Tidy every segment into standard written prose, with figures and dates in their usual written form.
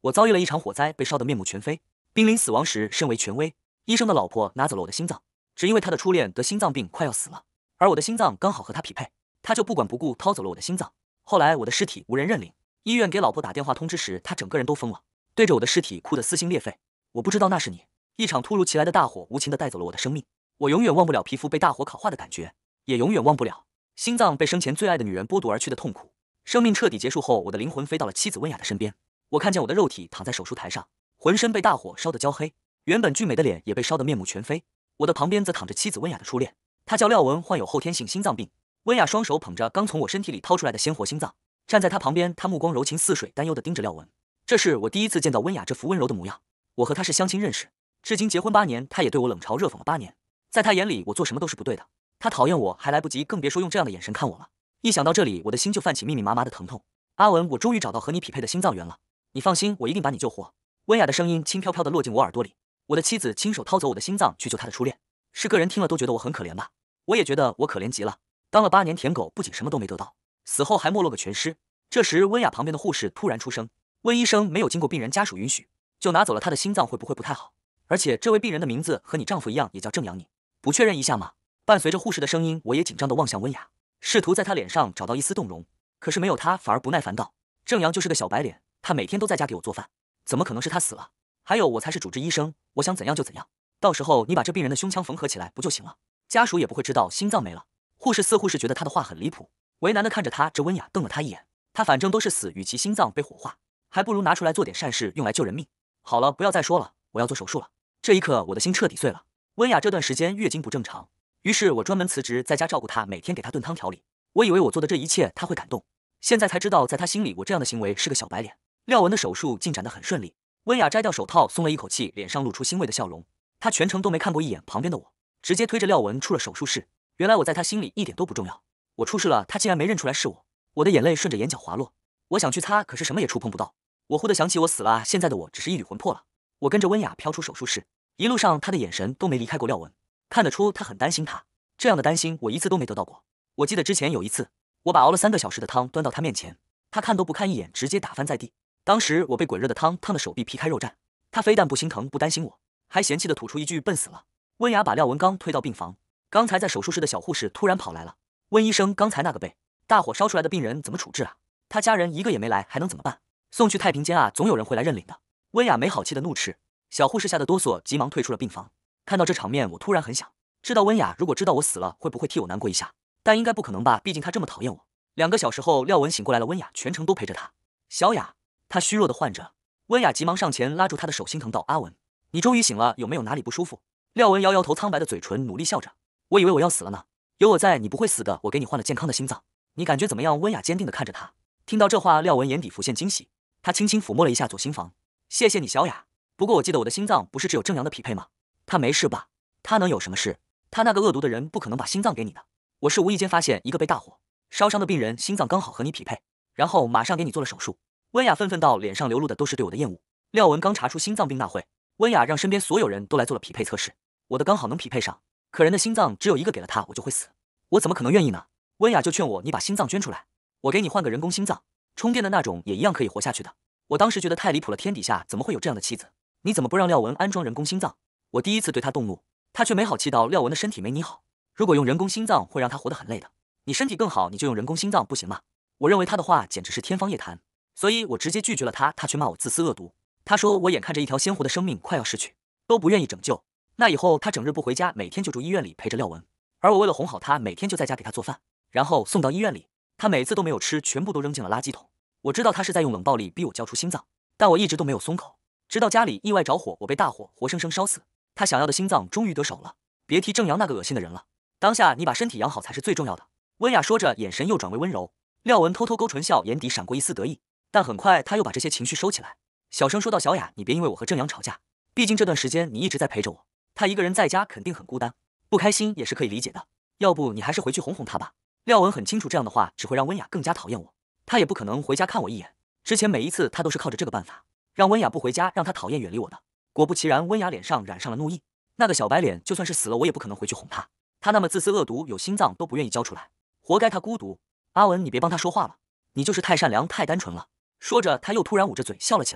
我遭遇了一场火灾，被烧得面目全非，濒临死亡时身为权威。医生的老婆拿走了我的心脏，只因为他的初恋得心脏病快要死了，而我的心脏刚好和他匹配，他就不管不顾掏走了我的心脏。后来我的尸体无人认领，医院给老婆打电话通知时，他整个人都疯了，对着我的尸体哭得撕心裂肺。我不知道那是你，一场突如其来的大火无情地带走了我的生命，我永远忘不了皮肤被大火烤化的感觉，也永远忘不了心脏被生前最爱的女人剥夺而去的痛苦。生命彻底结束后，我的灵魂飞到了妻子温雅的身边，我看见我的肉体躺在手术台上，浑身被大火烧得焦黑，原本俊美的脸也被烧得面目全非。我的旁边则躺着妻子温雅的初恋，她叫廖文，患有后天性心脏病。温雅双手捧着刚从我身体里掏出来的鲜活心脏，站在她旁边，她目光柔情似水，担忧地盯着廖文。这是我第一次见到温雅这副温柔的模样。我和她是相亲认识，至今结婚8年，她也对我冷嘲热讽了8年。在她眼里，我做什么都是不对的，她讨厌我还来不及，更别说用这样的眼神看我了。一想到这里，我的心就泛起密密麻麻的疼痛。阿文，我终于找到和你匹配的心脏源了，你放心，我一定把你救活。温雅的声音轻飘飘地落进我耳朵里。我的妻子亲手掏走我的心脏去救她的初恋，是个人听了都觉得我很可怜吧？我也觉得我可怜极了。当了8年舔狗，不仅什么都没得到，死后还没落个全尸。这时，温雅旁边的护士突然出声：“温医生没有经过病人家属允许，就拿走了他的心脏，会不会不太好？而且这位病人的名字和你丈夫一样，也叫郑阳，你不确认一下吗？”伴随着护士的声音，我也紧张地望向温雅，试图在她脸上找到一丝动容。可是没有她，反而不耐烦道：“郑阳就是个小白脸，他每天都在家给我做饭，怎么可能是他死了？还有，我才是主治医生，我想怎样就怎样。到时候你把这病人的胸腔缝合起来不就行了？家属也不会知道心脏没了。”护士似乎是觉得他的话很离谱，为难地看着他。这温雅瞪了他一眼，他反正都是死，与其心脏被火化，还不如拿出来做点善事，用来救人命。好了，不要再说了，我要做手术了。这一刻，我的心彻底碎了。温雅这段时间月经不正常，于是我专门辞职，在家照顾她，每天给她炖汤调理。我以为我做的这一切她会感动，现在才知道，在她心里，我这样的行为是个小白脸。廖文的手术进展得很顺利，温雅摘掉手套，松了一口气，脸上露出欣慰的笑容。她全程都没看过一眼旁边的我，直接推着廖文出了手术室。原来我在她心里一点都不重要，我出事了，她竟然没认出来是我。我的眼泪顺着眼角滑落，我想去擦，可是什么也触碰不到。我忽地想起我死了啊，现在的我只是一缕魂魄了。我跟着温雅飘出手术室，一路上她的眼神都没离开过廖文，看得出她很担心他。这样的担心我一次都没得到过。我记得之前有一次，我把熬了3个小时的汤端到她面前，她看都不看一眼，直接打翻在地。当时我被滚热的汤烫的手臂皮开肉绽，她非但不心疼不担心我，还嫌弃的吐出一句笨死了。温雅把廖文刚推到病房，刚才在手术室的小护士突然跑来了。温医生，刚才那个被大火烧出来的病人怎么处置啊？他家人一个也没来，还能怎么办？送去太平间啊，总有人会来认领的。温雅没好气的怒斥，小护士吓得哆嗦，急忙退出了病房。看到这场面，我突然很想知道温雅如果知道我死了，会不会替我难过一下？但应该不可能吧，毕竟她这么讨厌我。2个小时后，廖文醒过来了，温雅全程都陪着他。小雅，她虚弱的唤着。温雅急忙上前拉住他的手，心疼道：“阿文，你终于醒了，有没有哪里不舒服？”廖文摇摇头，苍白的嘴唇努力笑着：“我以为我要死了呢，有我在，你不会死的，我给你换了健康的心脏，你感觉怎么样？”温雅坚定地看着他。听到这话，廖文眼底浮现惊喜，他轻轻抚摸了一下左心房：“谢谢你，小雅。不过我记得我的心脏不是只有郑阳的匹配吗？他没事吧？他能有什么事？他那个恶毒的人不可能把心脏给你的。我是无意间发现一个被大火烧伤的病人心脏刚好和你匹配，然后马上给你做了手术。”温雅愤愤道，脸上流露的都是对我的厌恶。廖文刚查出心脏病那会，温雅让身边所有人都来做了匹配测试，我的刚好能匹配上，可人的心脏只有一个，给了他我就会死，我怎么可能愿意呢？温雅就劝我，你把心脏捐出来，我给你换个人工心脏，充电的那种，也一样可以活下去的。我当时觉得太离谱了，天底下怎么会有这样的妻子？你怎么不让廖文安装人工心脏？我第一次对他动怒，他却没好气道：“廖文的身体没你好，如果用人工心脏会让他活得很累的，你身体更好，你就用人工心脏不行吗？”我认为他的话简直是天方夜谭，所以我直接拒绝了他。他却骂我自私恶毒，他说我眼看着一条鲜活的生命快要逝去，都不愿意拯救。那以后他整日不回家，每天就住医院里陪着廖文，而我为了哄好他，每天就在家给他做饭，然后送到医院里，他每次都没有吃，全部都扔进了垃圾桶。我知道他是在用冷暴力逼我交出心脏，但我一直都没有松口，直到家里意外着火，我被大火活生生烧死，他想要的心脏终于得手了。别提郑阳那个恶心的人了，当下你把身体养好才是最重要的。温雅说着，眼神又转为温柔。廖文偷偷勾唇笑，眼底闪过一丝得意，但很快他又把这些情绪收起来，小声说道：“小雅，你别因为我和郑阳吵架，毕竟这段时间你一直在陪着我，他一个人在家肯定很孤单，不开心也是可以理解的，要不你还是回去哄哄他吧。”廖文很清楚这样的话只会让温雅更加讨厌我，他也不可能回家看我一眼，之前每一次他都是靠着这个办法让温雅不回家，让他讨厌远离我的。果不其然，温雅脸上染上了怒意，那个小白脸就算是死了我也不可能回去哄他，他那么自私恶毒，有心脏都不愿意交出来，活该他孤独。阿文，你别帮他说话了，你就是太善良太单纯了。说着他又突然捂着嘴笑了起来，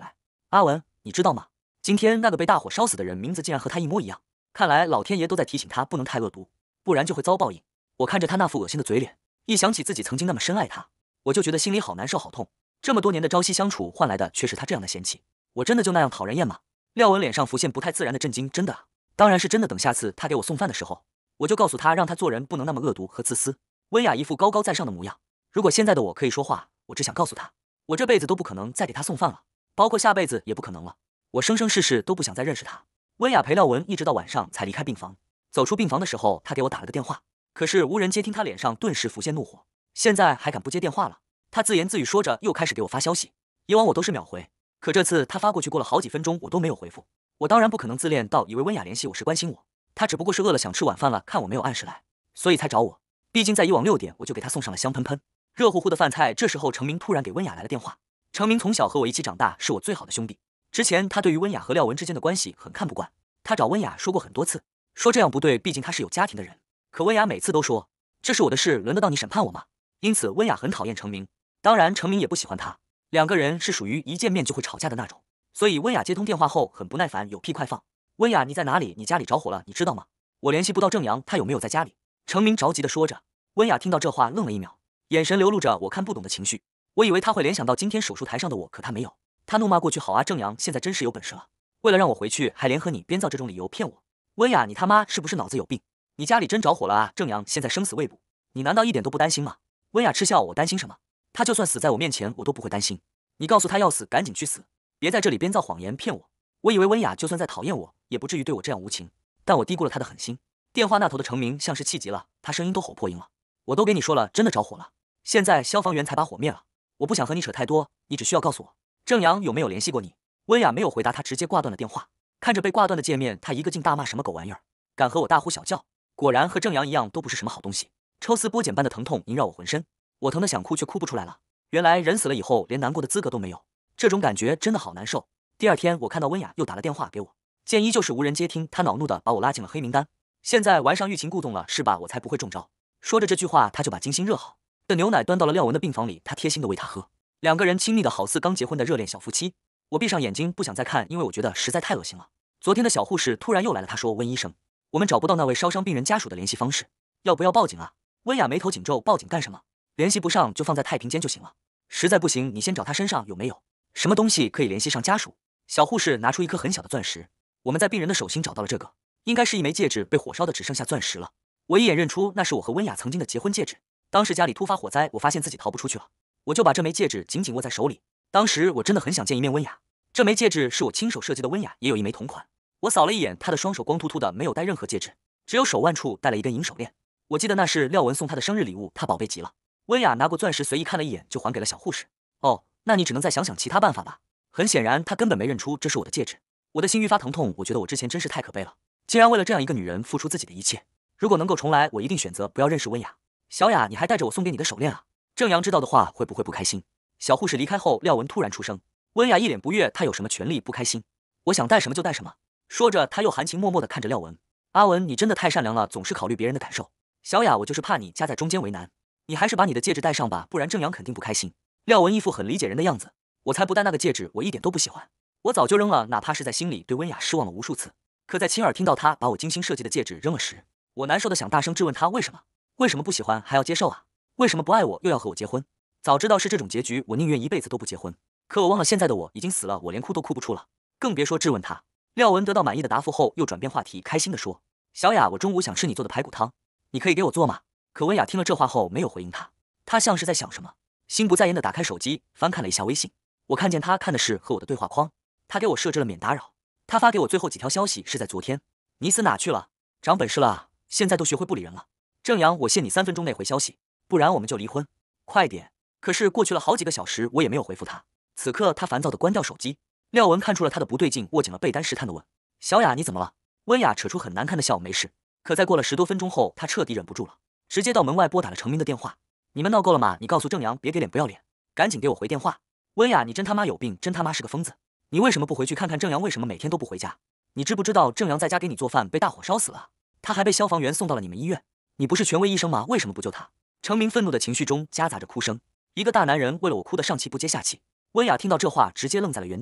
阿文，你知道吗？今天那个被大火烧死的人名字竟然和他一模一样，看来老天爷都在提醒他不能太恶毒，不然就会遭报应。我看着他那副恶心的嘴脸，一想起自己曾经那么深爱他，我就觉得心里好难受好痛。这么多年的朝夕相处换来的却是他这样的嫌弃，我真的就那样讨人厌吗？廖文脸上浮现不太自然的震惊，真的啊？当然是真的，等下次他给我送饭的时候，我就告诉他让他做人不能那么恶毒和自私。温雅一副高高在上的模样，如果现在的我可以说话，我只想告诉他，我这辈子都不可能再给他送饭了，包括下辈子也不可能了。我生生世世都不想再认识他。温雅陪廖文一直到晚上才离开病房。走出病房的时候，他给我打了个电话，可是无人接听，他脸上顿时浮现怒火。现在还敢不接电话了？他自言自语说着，又开始给我发消息。以往我都是秒回，可这次他发过去过了好几分钟，我都没有回复。我当然不可能自恋到以为温雅联系我是关心我，他只不过是饿了想吃晚饭了，看我没有按时来，所以才找我。毕竟在以往6点我就给他送上了香喷喷、热乎乎的饭菜。这时候程明突然给温雅来了电话。程明从小和我一起长大，是我最好的兄弟。之前他对于温雅和廖文之间的关系很看不惯，他找温雅说过很多次，说这样不对，毕竟他是有家庭的人。可温雅每次都说这是我的事，轮得到你审判我吗？因此温雅很讨厌程明，当然程明也不喜欢他，两个人是属于一见面就会吵架的那种。所以温雅接通电话后很不耐烦，有屁快放。温雅，你在哪里？你家里着火了，你知道吗？我联系不到郑阳，他有没有在家里？程明着急地说着。温雅听到这话愣了一秒，眼神流露着我看不懂的情绪。我以为他会联想到今天手术台上的我，可他没有。他怒骂过去，好啊，郑阳现在真是有本事了，为了让我回去还联合你编造这种理由骗我。温雅，你他妈是不是脑子有病？你家里真着火了啊？郑阳现在生死未卜，你难道一点都不担心吗？温雅嗤笑，我担心什么？他就算死在我面前我都不会担心。你告诉他要死赶紧去死，别在这里编造谎言骗我。我以为温雅就算再讨厌我也不至于对我这样无情，但我低估了他的狠心。电话那头的程明像是气急了，他声音都吼破音了，我都给你说了，真的着火了，现在消防员才把火灭了，我不想和你扯太多，你只需要告诉我郑阳有没有联系过你。温雅没有回答他，直接挂断了电话。看着被挂断的界面，他一个劲大骂什么狗玩意儿，敢和我大呼小叫，果然和郑阳一样都不是什么好东西。抽丝剥茧般的疼痛萦绕我浑身，我疼得想哭却哭不出来了。原来人死了以后连难过的资格都没有，这种感觉真的好难受。第二天我看到温雅又打了电话给我，见依旧是无人接听，她恼怒的把我拉进了黑名单。现在玩上欲擒故纵了是吧？我才不会中招。说着这句话，他就把精心热好的牛奶端到了廖文的病房里，他贴心的喂他喝，两个人亲密的好似刚结婚的热恋小夫妻。我闭上眼睛不想再看，因为我觉得实在太恶心了。昨天的小护士突然又来了，她说温医生，我们找不到那位烧伤病人家属的联系方式，要不要报警啊？温雅眉头紧皱，报警干什么？联系不上就放在太平间就行了，实在不行你先找他身上有没有什么东西可以联系上家属。小护士拿出一颗很小的钻石，我们在病人的手心找到了这个，应该是一枚戒指，被火烧的只剩下钻石了。我一眼认出那是我和温雅曾经的结婚戒指，当时家里突发火灾，我发现自己逃不出去了，我就把这枚戒指紧紧握在手里。当时我真的很想见一面温雅，这枚戒指是我亲手设计的，温雅也有一枚同款。我扫了一眼她的双手，光秃秃的，没有戴任何戒指，只有手腕处戴了一根银手链。我记得那是廖文送她的生日礼物，她宝贝极了。温雅拿过钻石，随意看了一眼，就还给了小护士。哦，那你只能再想想其他办法吧。很显然，她根本没认出这是我的戒指。我的心愈发疼痛，我觉得我之前真是太可悲了，竟然为了这样一个女人付出自己的一切。如果能够重来，我一定选择不要认识温雅。小雅，你还带着我送给你的手链啊？郑阳知道的话会不会不开心？小护士离开后，廖文突然出声。温雅一脸不悦，她有什么权利不开心？我想带什么就带什么。说着，她又含情脉脉地看着廖文。阿文，你真的太善良了，总是考虑别人的感受。小雅，我就是怕你夹在中间为难，你还是把你的戒指戴上吧，不然郑阳肯定不开心。廖文一副很理解人的样子，我才不戴那个戒指，我一点都不喜欢，我早就扔了，哪怕是在心里对温雅失望了无数次。可在亲耳听到她把我精心设计的戒指扔了时，我难受的想大声质问她为什么？为什么不喜欢还要接受啊？为什么不爱我又要和我结婚？早知道是这种结局，我宁愿一辈子都不结婚。可我忘了现在的我已经死了，我连哭都哭不出了，更别说质问她。廖文得到满意的答复后，又转变话题，开心地说：“小雅，我中午想吃你做的排骨汤，你可以给我做吗？”可温雅听了这话后没有回应他，她像是在想什么，心不在焉地打开手机翻看了一下微信。我看见她看的是和我的对话框，她给我设置了免打扰。她发给我最后几条消息是在昨天。你死哪去了？长本事了啊，现在都学会不理人了。郑阳，我限你3分钟内回消息，不然我们就离婚，快点。可是过去了好几个小时，我也没有回复他。此刻他烦躁地关掉手机。廖文看出了他的不对劲，握紧了被单，试探地问：“小雅，你怎么了？”温雅扯出很难看的笑，没事。可在过了10多分钟后，他彻底忍不住了，直接到门外拨打了程明的电话。你们闹够了吗？你告诉郑阳别给脸不要脸，赶紧给我回电话。温雅，你真他妈有病，真他妈是个疯子！你为什么不回去看看郑阳为什么每天都不回家？你知不知道郑阳在家给你做饭被大火烧死了，他还被消防员送到了你们医院。你不是权威医生吗？为什么不救他？程明愤怒的情绪中夹杂着哭声。一个大男人为了我哭得上气不接下气。温雅听到这话直接愣在了原地。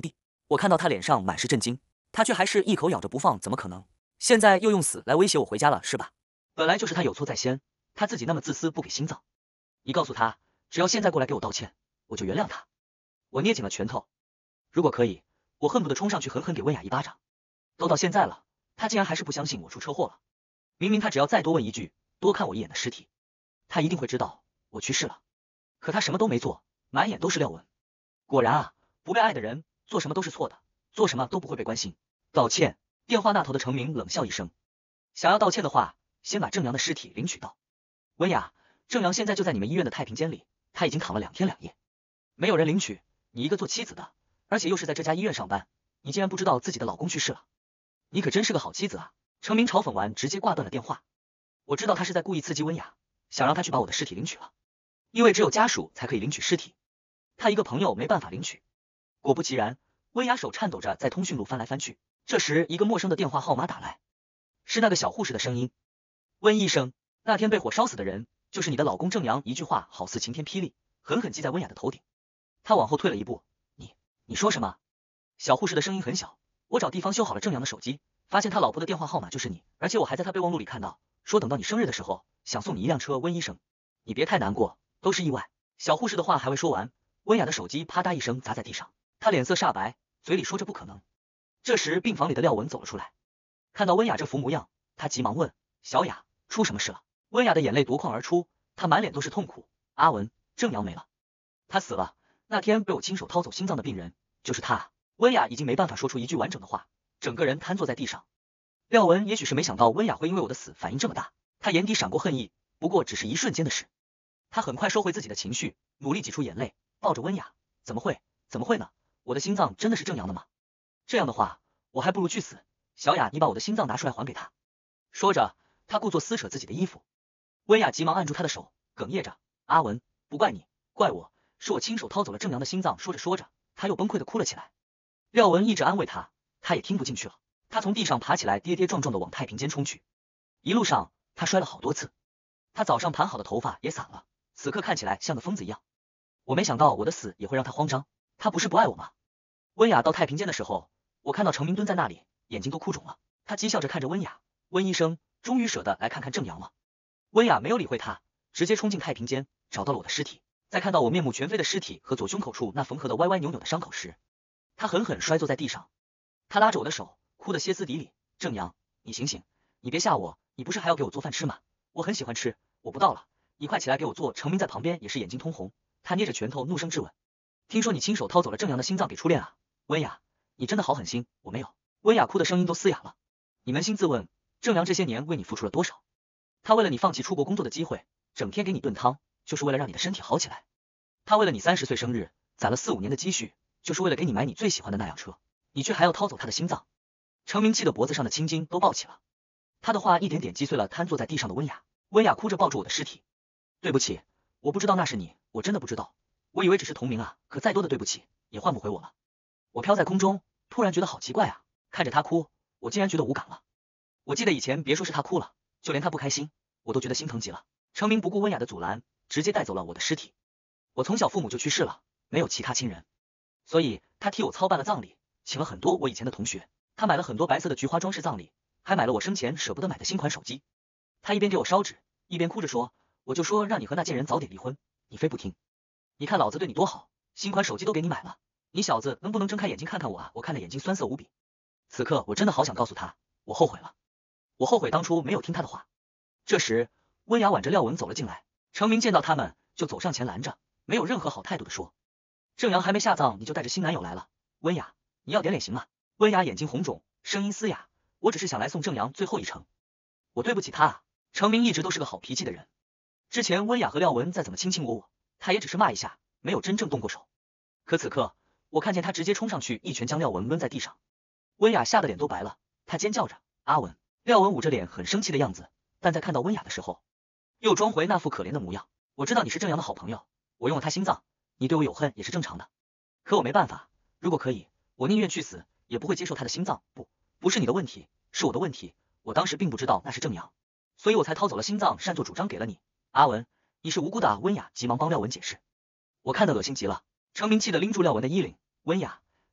我看到他脸上满是震惊，他却还是一口咬着不放，怎么可能？现在又用死来威胁我回家了，是吧？本来就是他有错在先，他自己那么自私，不给心脏。你告诉他，只要现在过来给我道歉，我就原谅他。我捏紧了拳头，如果可以，我恨不得冲上去狠狠给温雅一巴掌。都到现在了，他竟然还是不相信我出车祸了。明明他只要再多问一句，多看我一眼的尸体，他一定会知道我去世了。可他什么都没做，满眼都是廖文。果然啊，不被爱的人做什么都是错的，做什么都不会被关心。道歉。电话那头的程明冷笑一声，想要道歉的话，先把郑阳的尸体领取到。温雅，郑阳现在就在你们医院的太平间里，他已经躺了2天2夜，没有人领取。你一个做妻子的，而且又是在这家医院上班，你竟然不知道自己的老公去世了？你可真是个好妻子啊！程明嘲讽完，直接挂断了电话。我知道他是在故意刺激温雅，想让他去把我的尸体领取了，因为只有家属才可以领取尸体，他一个朋友没办法领取。果不其然，温雅手颤抖着在通讯录翻来翻去。这时，一个陌生的电话号码打来，是那个小护士的声音。温医生，那天被火烧死的人就是你的老公郑阳。一句话好似晴天霹雳，狠狠击在温雅的头顶。他往后退了一步。你说什么？小护士的声音很小。我找地方修好了郑阳的手机，发现他老婆的电话号码就是你，而且我还在他备忘录里看到，说等到你生日的时候想送你一辆车。温医生，你别太难过，都是意外。小护士的话还未说完，温雅的手机啪嗒一声砸在地上，她脸色煞白，嘴里说着不可能。这时病房里的廖文走了出来，看到温雅这副模样，他急忙问小雅，出什么事了？温雅的眼泪夺眶而出，她满脸都是痛苦。阿文，郑阳没了，他死了。那天被我亲手掏走心脏的病人就是他。温雅已经没办法说出一句完整的话，整个人瘫坐在地上。廖文也许是没想到温雅会因为我的死反应这么大，他眼底闪过恨意，不过只是一瞬间的事。他很快收回自己的情绪，努力挤出眼泪，抱着温雅，怎么会呢？我的心脏真的是郑阳的吗？这样的话，我还不如去死。小雅，你把我的心脏拿出来还给他。说着，他故作撕扯自己的衣服。温雅急忙按住他的手，哽咽着，阿文，不怪你，怪我，是我亲手掏走了郑阳的心脏。说着说着，他又崩溃的哭了起来。廖文一直安慰他，他也听不进去了。他从地上爬起来，跌跌撞撞的往太平间冲去。一路上，他摔了好多次，他早上盘好的头发也散了，此刻看起来像个疯子一样。我没想到我的死也会让他慌张，他不是不爱我吗？温雅到太平间的时候，我看到程明蹲在那里，眼睛都哭肿了。他讥笑着看着温雅，温医生终于舍得来看看郑阳了。温雅没有理会他，直接冲进太平间，找到了我的尸体。在看到我面目全非的尸体和左胸口处那缝合的歪歪扭扭的伤口时，他狠狠摔坐在地上。他拉着我的手，哭得歇斯底里。郑阳，你醒醒，你别吓我，你不是还要给我做饭吃吗？我很喜欢吃，我不到了，你快起来给我做。程明在旁边也是眼睛通红，他捏着拳头怒声质问，听说你亲手掏走了郑阳的心脏给初恋啊？温雅，你真的好狠心。我没有。温雅哭的声音都嘶哑了。你扪心自问，郑阳这些年为你付出了多少？他为了你放弃出国工作的机会，整天给你炖汤，就是为了让你的身体好起来。他为了你30岁生日攒了4、5年的积蓄，就是为了给你买你最喜欢的那辆车，你却还要掏走他的心脏。程明气得脖子上的青筋都爆起了，他的话一点点击碎了瘫坐在地上的温雅。温雅哭着抱住我的尸体，对不起，我不知道那是你，我真的不知道，我以为只是同名啊，可再多的对不起也换不回我了。我飘在空中，突然觉得好奇怪啊，看着他哭，我竟然觉得无感了。我记得以前别说是他哭了，就连他不开心，我都觉得心疼极了。程明不顾温雅的阻拦，直接带走了我的尸体。我从小父母就去世了，没有其他亲人，所以他替我操办了葬礼，请了很多我以前的同学，他买了很多白色的菊花装饰葬礼，还买了我生前舍不得买的新款手机。他一边给我烧纸，一边哭着说，我就说让你和那贱人早点离婚，你非不听。你看老子对你多好，新款手机都给你买了，你小子能不能睁开眼睛看看我啊？我看的眼睛酸涩无比。此刻我真的好想告诉他，我后悔了，我后悔当初没有听他的话。这时温雅挽着廖文走了进来，程明见到他们就走上前拦着，没有任何好态度的说，郑阳还没下葬你就带着新男友来了，温雅你要点脸行吗？温雅眼睛红肿，声音嘶哑，我只是想来送郑阳最后一程，我对不起他啊。程明一直都是个好脾气的人，之前温雅和廖文再怎么卿卿我我，他也只是骂一下，没有真正动过手。可此刻我看见他直接冲上去一拳将廖文抡在地上，温雅吓得脸都白了，她尖叫着阿文。廖文捂着脸很生气的样子，但在看到温雅的时候又装回那副可怜的模样。我知道你是郑阳的好朋友，我用了他心脏，你对我有恨也是正常的，可我没办法，如果可以，我宁愿去死也不会接受他的心脏。不是你的问题，是我的问题，我当时并不知道那是郑阳，所以我才掏走了心脏，擅作主张给了你。阿文，你是无辜的啊。温雅急忙帮廖文解释，我看得恶心极了。程明气得拎住廖文的衣领，温雅，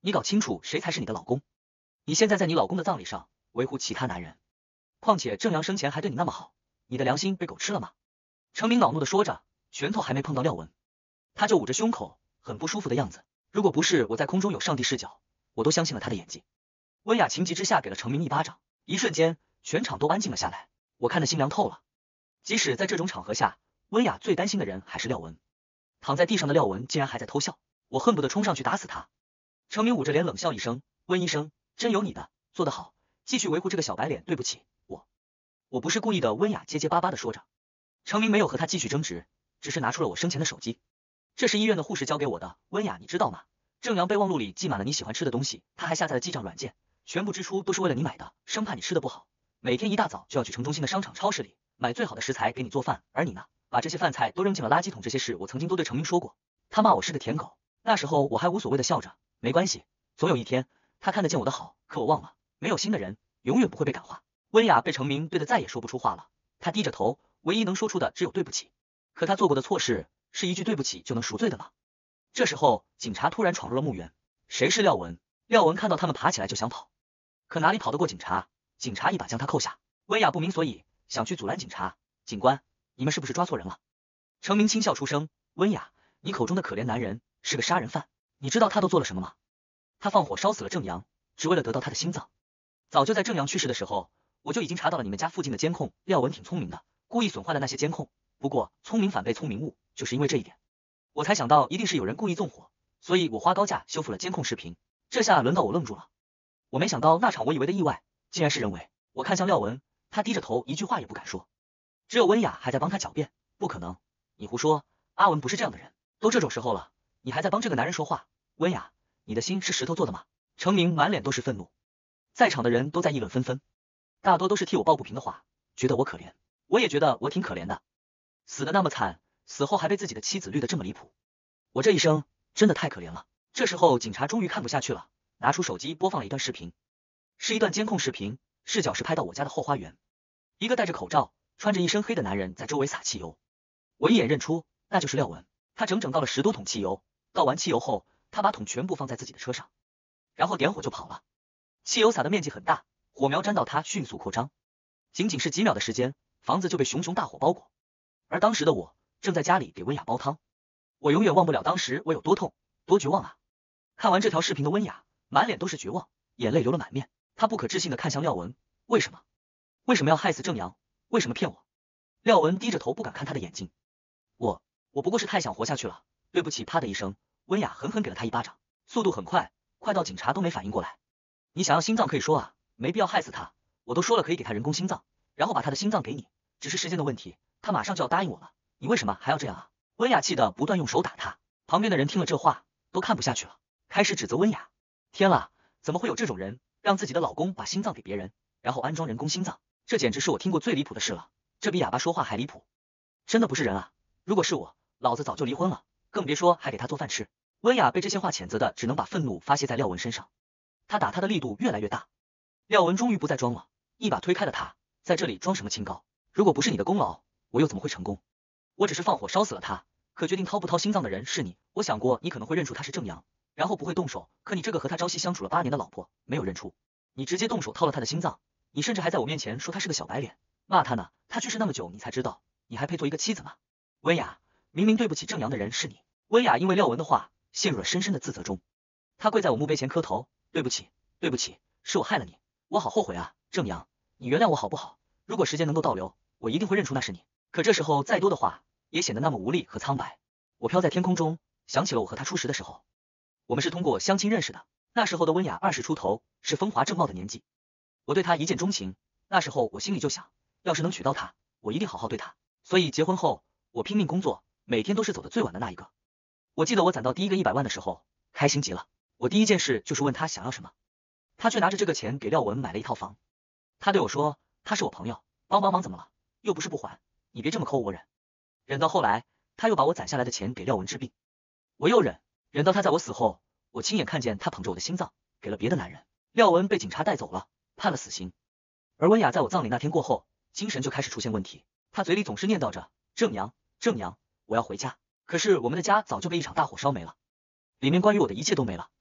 你搞清楚谁才是你的老公。你现在在你老公的葬礼上维护其他男人，况且正阳生前还对你那么好，你的良心被狗吃了吗？程明恼怒的说着，拳头还没碰到廖文，他就捂着胸口，很不舒服的样子。如果不是我在空中有上帝视角，我都相信了他的演技。温雅情急之下给了程明一巴掌，一瞬间全场都安静了下来，我看得心凉透了。即使在这种场合下，温雅最担心的人还是廖文。躺在地上的廖文竟然还在偷笑，我恨不得冲上去打死他。程明捂着脸冷笑一声，温医生，真有你的，做得好，继续维护这个小白脸。对不起，我不是故意的。温雅结结巴巴的说着。程明没有和他继续争执，只是拿出了我生前的手机，这是医院的护士交给我的。温雅，你知道吗？正阳备忘录里记满了你喜欢吃的东西，他还下载了记账软件，全部支出都是为了你买的，生怕你吃的不好。每天一大早就要去城中心的商场超市里买最好的食材给你做饭，而你呢，把这些饭菜都扔进了垃圾桶。这些事我曾经都对程明说过，他骂我是个舔狗，那时候我还无所谓的笑着，没关系，总有一天他看得见我的好。可我忘了，没有心的人永远不会被感化。温雅被程明对得再也说不出话了，他低着头，唯一能说出的只有对不起。可他做过的错事，是一句对不起就能赎罪的吗？这时候警察突然闯入了墓园，谁是廖文？廖文看到他们爬起来就想跑，可哪里跑得过警察？警察一把将他扣下。温雅不明所以，想去阻拦警察。警官，你们是不是抓错人了？程明轻笑出声，温雅，你口中的可怜男人是个杀人犯，你知道他都做了什么吗？他放火烧死了正阳，只为了得到他的心脏。早就在正阳去世的时候，我就已经查到了你们家附近的监控。廖文挺聪明的，故意损坏了那些监控，不过聪明反被聪明误，就是因为这一点，我才想到一定是有人故意纵火，所以我花高价修复了监控视频。这下轮到我愣住了，我没想到那场我以为的意外，竟然是人为。我看向廖文，他低着头，一句话也不敢说，只有温雅还在帮他狡辩，不可能，你胡说，阿文不是这样的人，都这种时候了，你还在帮这个男人说话？温雅，你的心是石头做的吗？程明满脸都是愤怒，在场的人都在议论纷纷，大多都是替我抱不平的话，觉得我可怜，我也觉得我挺可怜的，死的那么惨，死后还被自己的妻子绿得这么离谱，我这一生真的太可怜了。这时候警察终于看不下去了，拿出手机播放了一段视频，是一段监控视频，视角是拍到我家的后花园，一个戴着口罩穿着一身黑的男人在周围撒汽油，我一眼认出那就是廖文，他整整倒了10多桶汽油，倒完汽油后他把桶全部放在自己的车上，然后点火就跑了。汽油洒的面积很大，火苗沾到他迅速扩张，仅仅是几秒的时间，房子就被熊熊大火包裹。而当时的我正在家里给温雅煲汤，我永远忘不了当时我有多痛多绝望啊。看完这条视频的温雅满脸都是绝望，眼泪流了满面，她不可置信的看向廖文，为什么要害死正阳？为什么骗我？廖文低着头不敢看他的眼睛，我不过是太想活下去了，对不起。啪的一声，温雅狠狠给了他一巴掌，速度很快，快到警察都没反应过来。你想要心脏可以说啊，没必要害死他，我都说了可以给他人工心脏，然后把他的心脏给你，只是时间的问题，他马上就要答应我了，你为什么还要这样啊？温雅气的不断用手打他，旁边的人听了这话都看不下去了，开始指责温雅，天啦，怎么会有这种人，让自己的老公把心脏给别人，然后安装人工心脏，这简直是我听过最离谱的事了，这比哑巴说话还离谱，真的不是人啊，如果是我，老子早就离婚了，更别说还给他做饭吃。温雅被这些话谴责的只能把愤怒发泄在廖文身上，他打他的力度越来越大，廖文终于不再装了，一把推开了他，在这里装什么清高，如果不是你的功劳，我又怎么会成功？我只是放火烧死了他，可决定掏不掏心脏的人是你，我想过你可能会认出他是正阳，然后不会动手，可你这个和他朝夕相处了8年的老婆没有认出，你直接动手掏了他的心脏，你甚至还在我面前说他是个小白脸，骂他呢，他去世那么久你才知道，你还配做一个妻子吗？温雅，明明对不起正阳的人是你。温雅因为廖文的话陷入了深深的自责中，他跪在我墓碑前磕头，对不起，对不起，是我害了你，我好后悔啊，正阳，你原谅我好不好？如果时间能够倒流，我一定会认出那是你。可这时候再多的话也显得那么无力和苍白。我飘在天空中，想起了我和他初识的时候，我们是通过相亲认识的，那时候的温雅20出头，是风华正茂的年纪，我对他一见钟情，那时候我心里就想，要是能娶到她，我一定好好对她，所以结婚后我拼命工作，每天都是走得最晚的那一个。我记得我攒到第一个100万的时候，开心极了，我第一件事就是问他想要什么，他却拿着这个钱给廖文买了一套房。他对我说，他是我朋友，帮帮忙怎么了？又不是不还，你别这么抠我忍。忍到后来，他又把我攒下来的钱给廖文治病，我又忍到他在我死后，我亲眼看见他捧着我的心脏给了别的男人。廖文被警察带走了，判了死刑。而温雅在我葬礼那天过后，精神就开始出现问题，他嘴里总是念叨着正阳，正阳，我要回家。可是我们的家早就被一场大火烧没了，里面关于我的一切都没了。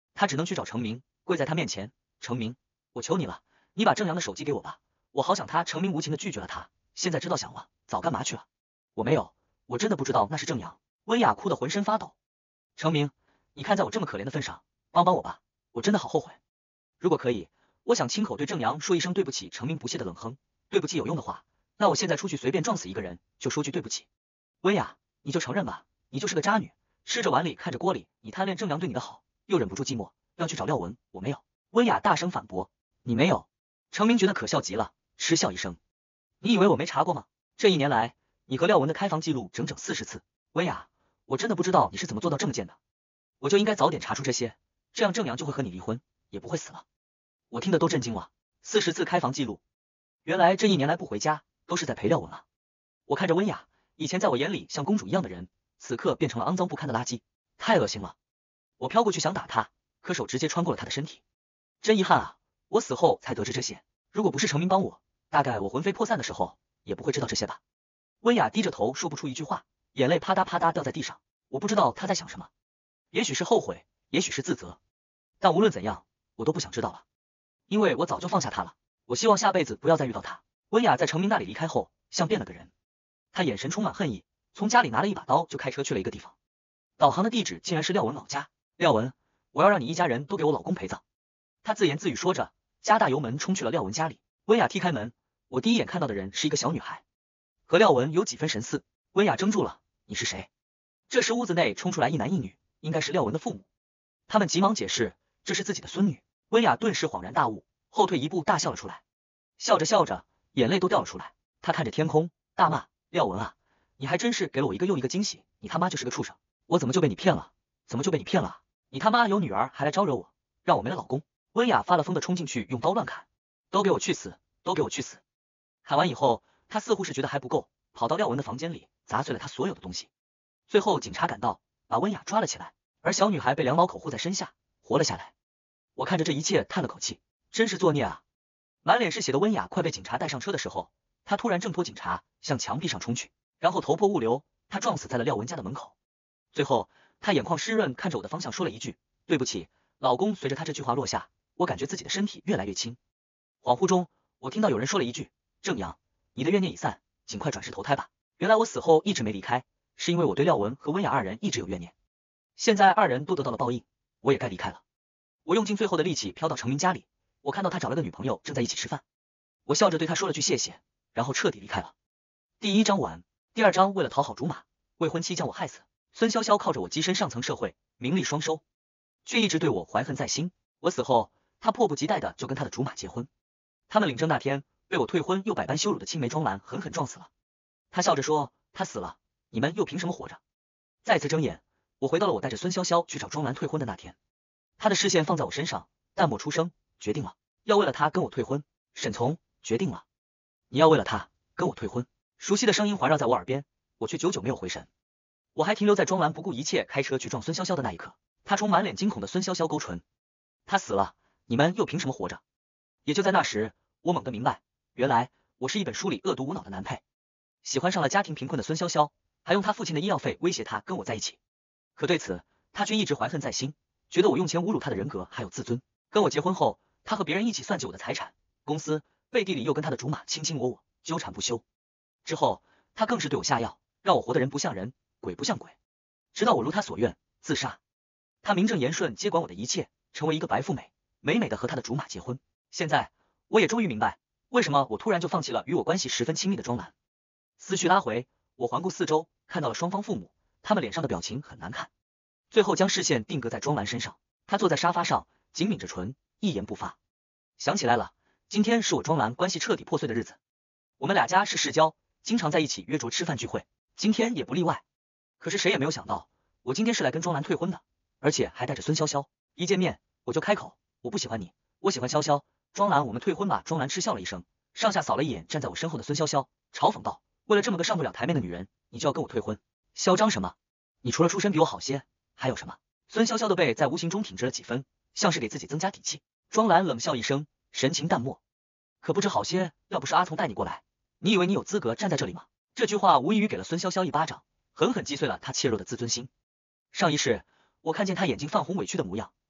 他只能去找程明，跪在他面前，程明，我求你了，你把郑阳的手机给我吧，我好想他。程明无情的拒绝了他，现在知道想了，早干嘛去了？我没有，我真的不知道那是郑阳。温雅哭得浑身发抖。程明，你看在我这么可怜的份上，帮帮我吧，我真的好后悔。如果可以，我想亲口对郑阳说一声对不起。程明不屑的冷哼，对不起有用的话，那我现在出去随便撞死一个人，就说句对不起。温雅，你就承认吧，你就是个渣女，吃着碗里看着锅里，你贪恋郑阳对你的好，又忍不住寂寞，要去找廖文，我没有。温雅大声反驳，你没有。程明觉得可笑极了，嗤笑一声，你以为我没查过吗？这1年来，你和廖文的开房记录整整40次。温雅，我真的不知道你是怎么做到这么贱的，我就应该早点查出这些，这样郑阳就会和你离婚，也不会死了。我听得都震惊了，40次开房记录，原来这1年来不回家都是在陪廖文啊。我看着温雅，以前在我眼里像公主一样的人，此刻变成了肮脏不堪的垃圾，太恶心了。我飘过去想打他，可手直接穿过了他的身体。真遗憾啊，我死后才得知这些，如果不是程明帮我，大概我魂飞魄散的时候也不会知道这些吧。温雅低着头说不出一句话，眼泪啪嗒啪嗒掉在地上，我不知道她在想什么，也许是后悔，也许是自责，但无论怎样，我都不想知道了，因为我早就放下他了，我希望下辈子不要再遇到他。温雅在程明那里离开后，像变了个人，她眼神充满恨意，从家里拿了一把刀就开车去了一个地方，导航的地址竟然是廖文老家。廖文，我要让你一家人都给我老公陪葬。他自言自语说着，加大油门冲去了廖文家里。温雅踢开门，我第一眼看到的人是一个小女孩，和廖文有几分神似。温雅怔住了，你是谁？这时屋子内冲出来一男一女，应该是廖文的父母。他们急忙解释，这是自己的孙女。温雅顿时恍然大悟，后退一步大笑了出来，笑着笑着，眼泪都掉了出来。她看着天空，大骂，廖文啊，你还真是给了我一个又一个惊喜，你他妈就是个畜生，我怎么就被你骗了？怎么就被你骗了啊？你他妈有女儿还来招惹我，让我没了老公。温雅发了疯的冲进去，用刀乱砍，都给我去死，都给我去死。喊完以后，她似乎是觉得还不够，跑到廖文的房间里，砸碎了他所有的东西。最后警察赶到，把温雅抓了起来，而小女孩被2毛口护在身下，活了下来。我看着这一切叹了口气，真是作孽啊！满脸是血的温雅快被警察带上车的时候，她突然挣脱警察，向墙壁上冲去，然后头破物流，她撞死在了廖文家的门口。最后她眼眶湿润，看着我的方向说了一句对不起，老公。随着她这句话落下，我感觉自己的身体越来越轻。恍惚中，我听到有人说了一句，郑阳，你的怨念已散，尽快转世投胎吧。原来我死后一直没离开，是因为我对廖文和温雅2人一直有怨念，现在2人都得到了报应，我也该离开了。我用尽最后的力气飘到程明家里，我看到他找了个女朋友正在一起吃饭，我笑着对他说了句谢谢，然后彻底离开了。第1章完。第2章为了讨好竹马，未婚妻将我害死。孙潇潇靠着我跻身上层社会，名利双收，却一直对我怀恨在心。我死后，他迫不及待的就跟他的竹马结婚。他们领证那天，被我退婚又百般羞辱的青梅庄兰狠狠撞死了。他笑着说，他死了，你们又凭什么活着？再次睁眼，我回到了我带着孙潇潇去找庄兰退婚的那天。他的视线放在我身上，淡漠出声，决定了，要为了他跟我退婚。沈从，决定了，你要为了他跟我退婚。熟悉的声音环绕在我耳边，我却久久没有回神。我还停留在庄兰不顾一切开车去撞孙潇潇的那一刻，他冲满脸惊恐的孙潇潇勾唇，他死了，你们又凭什么活着？也就在那时，我猛地明白，原来我是一本书里恶毒无脑的男配，喜欢上了家庭贫困的孙潇潇，还用他父亲的医药费威胁他跟我在一起。可对此，他却一直怀恨在心，觉得我用钱侮辱他的人格还有自尊。跟我结婚后，他和别人一起算计我的财产、公司，背地里又跟他的竹马卿卿我我，纠缠不休。之后，他更是对我下药，让我活的人不像人，鬼不像鬼，直到我如他所愿自杀。他名正言顺接管我的一切，成为一个白富美，美美的和他的竹马结婚。现在我也终于明白，为什么我突然就放弃了与我关系十分亲密的庄兰。思绪拉回，我环顾四周，看到了双方父母，他们脸上的表情很难看。最后将视线定格在庄兰身上，她坐在沙发上，紧抿着唇，一言不发。想起来了，今天是我庄兰关系彻底破碎的日子。我们2家是世交，经常在一起约着吃饭聚会，今天也不例外。可是谁也没有想到，我今天是来跟庄兰退婚的，而且还带着孙潇潇。一见面我就开口，我不喜欢你，我喜欢潇潇。庄兰，我们退婚吧。庄兰嗤笑了一声，上下扫了一眼站在我身后的孙潇潇，嘲讽道，为了这么个上不了台面的女人，你就要跟我退婚？嚣张什么？你除了出身比我好些，还有什么？孙潇潇的背在无形中挺直了几分，像是给自己增加底气。庄兰冷笑一声，神情淡漠，可不止好些，要不是阿从带你过来，你以为你有资格站在这里吗？这句话无异于给了孙潇潇一巴掌，狠狠击碎了他怯弱的自尊心。上一世，我看见他眼睛泛红委屈的模样，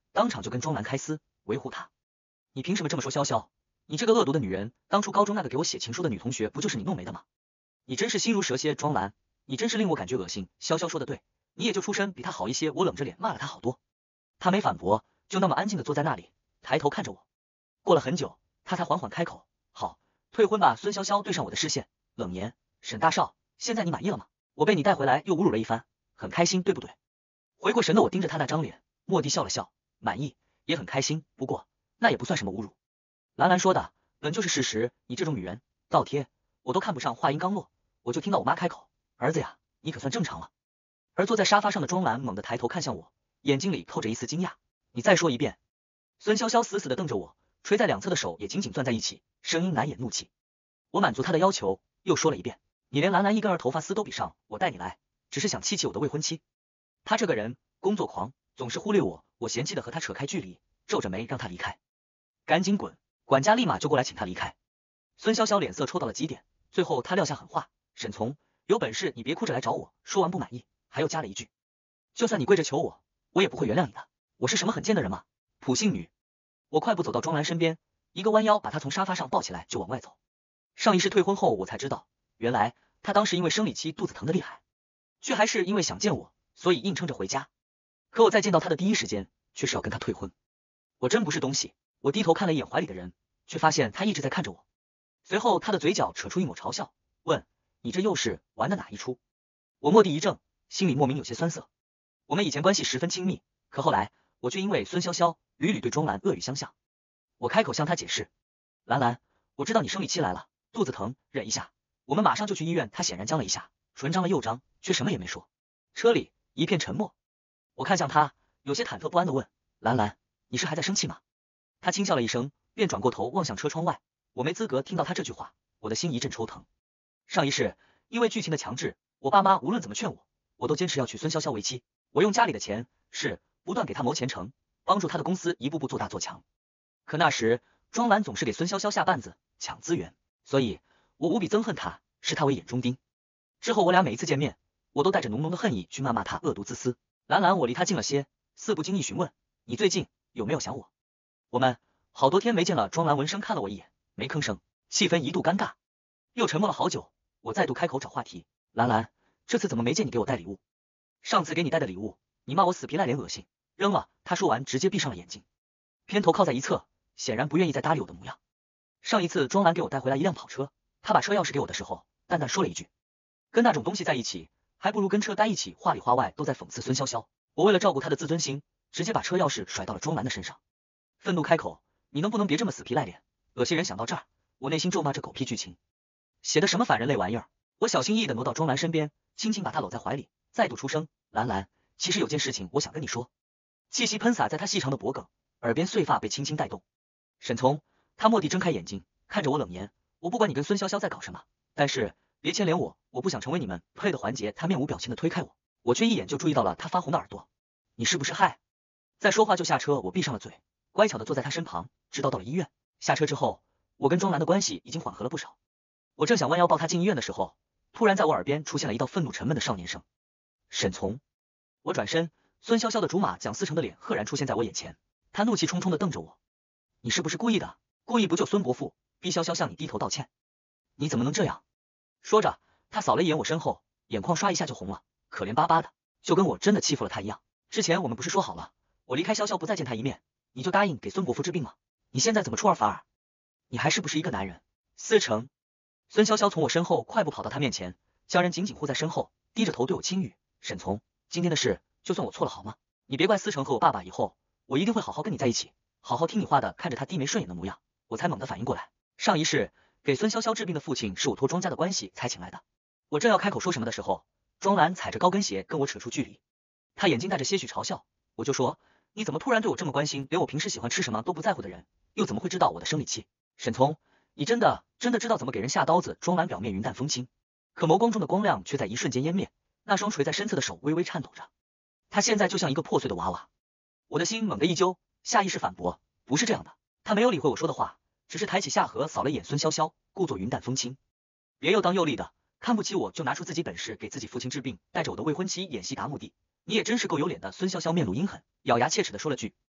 当场就跟庄兰开撕，维护她。你凭什么这么说潇潇？你这个恶毒的女人，当初高中那个给我写情书的女同学不就是你弄没的吗？你真是心如蛇蝎，庄兰，你真是令我感觉恶心。潇潇说的对，你也就出身比她好一些。我冷着脸骂了她好多，她没反驳，就那么安静的坐在那里，抬头看着我。过了很久，她才缓缓开口：好，退婚吧。孙潇潇对上我的视线，冷言：沈大少，现在你满意了吗？我被你带回来又侮辱了一番，很开心对不对？回过神的我盯着她那张脸，蓦地笑了笑，满意，也很开心，不过那也不算什么侮辱。兰兰说的本就是事实，你这种女人倒贴，我都看不上。话音刚落，我就听到我妈开口：儿子呀，你可算正常了。而坐在沙发上的庄兰猛地抬头看向我，眼睛里透着一丝惊讶。你再说一遍。孙潇潇死死地瞪着我，垂在两侧的手也紧紧攥在一起，声音难掩怒气。我满足她的要求，又说了一遍：你连兰兰一根儿头发丝都比上，我带你来，只是想气气我的未婚妻。她这个人工作狂，总是忽略我，我嫌弃的和她扯开距离，皱着眉让她离开。赶紧滚！管家立马就过来请她离开。孙潇潇脸色抽到了极点，最后她撂下狠话：沈从，有本事你别哭着来找我。说完不满意，还又加了一句：就算你跪着求我，我也不会原谅你的。我是什么很贱的人吗？普信女。我快步走到庄兰身边，一个弯腰把她从沙发上抱起来就往外走。上一世退婚后我才知道，原来她当时因为生理期肚子疼得厉害，却还是因为想见我，所以硬撑着回家。可我在见到她的第一时间，却是要跟她退婚。我真不是东西。我低头看了一眼怀里的人，却发现他一直在看着我。随后他的嘴角扯出一抹嘲笑，问：你这又是玩的哪一出？我蓦地一怔，心里莫名有些酸涩。我们以前关系十分亲密，可后来我却因为孙潇潇屡屡对庄兰恶语相向。我开口向他解释：兰兰，我知道你生理期来了，肚子疼，忍一下，我们马上就去医院。他显然僵了一下，唇张了又张，却什么也没说。车里一片沉默。我看向他，有些忐忑不安地问：兰兰，你是还在生气吗？他轻笑了一声，便转过头望向车窗外。我没资格听到他这句话，我的心一阵抽疼。上一世，因为剧情的强制，我爸妈无论怎么劝我，我都坚持要娶孙潇潇为妻。我用家里的钱，是不断给他谋前程，帮助他的公司一步步做大做强。可那时，庄兰总是给孙潇潇下绊子，抢资源，所以我无比憎恨他，视他为眼中钉。之后我俩每一次见面，我都带着浓浓的恨意去骂他恶毒自私。兰兰，我离他近了些，似不经意询问：你最近有没有想我？我们好多天没见了。庄兰闻声看了我一眼，没吭声，气氛一度尴尬，又沉默了好久。我再度开口找话题：兰兰，这次怎么没见你给我带礼物？上次给你带的礼物，你骂我死皮赖脸恶心，扔了。他说完直接闭上了眼睛，偏头靠在一侧，显然不愿意再搭理我的模样。上一次庄兰给我带回来一辆跑车，他把车钥匙给我的时候，淡淡说了一句：跟那种东西在一起，还不如跟车待一起。话里话外都在讽刺孙潇潇。我为了照顾他的自尊心，直接把车钥匙甩到了庄兰的身上。愤怒开口：你能不能别这么死皮赖脸，恶心人。想到这儿，我内心咒骂这狗屁剧情写的什么反人类玩意儿。我小心翼翼地挪到庄兰身边，轻轻把她搂在怀里，再度出声：兰兰，其实有件事情我想跟你说。气息喷洒在她细长的脖颈，耳边碎发被轻轻带动。沈从，他蓦地睁开眼睛，看着我冷言：我不管你跟孙潇潇在搞什么，但是别牵连我，我不想成为你们配的环节。他面无表情地推开我，我却一眼就注意到了他发红的耳朵。你是不是害？再说话就下车。我闭上了嘴，乖巧地坐在他身旁，直到了医院。下车之后，我跟庄兰的关系已经缓和了不少。我正想弯腰抱她进医院的时候，突然在我耳边出现了一道愤怒沉闷的少年声：沈从。我转身，孙潇潇的竹马蒋思成的脸赫然出现在我眼前，他怒气冲冲地瞪着我：你是不是故意的？故意不救孙伯父，逼潇潇向你低头道歉？你怎么能这样？说着，他扫了一眼我身后，眼眶刷一下就红了，可怜巴巴的，就跟我真的欺负了他一样。之前我们不是说好了，我离开潇潇不再见他一面，你就答应给孙伯父治病吗？你现在怎么出尔反尔？你还是不是一个男人？思成。孙潇潇从我身后快步跑到他面前，将人紧紧护在身后，低着头对我轻语：沈从，今天的事就算我错了好吗？你别怪思成和我爸爸，以后我一定会好好跟你在一起，好好听你话的。看着他低眉顺眼的模样，我才猛地反应过来，上一世给孙潇潇治病的父亲是我托庄家的关系才请来的。我正要开口说什么的时候，庄兰踩着高跟鞋跟我扯出距离，他眼睛带着些许嘲笑。我就说，你怎么突然对我这么关心？连我平时喜欢吃什么都不在乎的人，又怎么会知道我的生理期？沈从，你真的知道怎么给人下刀子？庄兰表面云淡风轻，可眸光中的光亮却在一瞬间湮灭，那双垂在身侧的手微微颤抖着。他现在就像一个破碎的娃娃。我的心猛地一揪，下意识反驳：不是这样的。他没有理会我说的话，只是抬起下颌扫了一眼孙潇潇，故作云淡风轻：别又当又立的，看不起我就拿出自己本事给自己父亲治病，带着我的未婚妻演戏达目的，你也真是够有脸的。孙潇潇面露阴狠，咬牙切齿的说了句：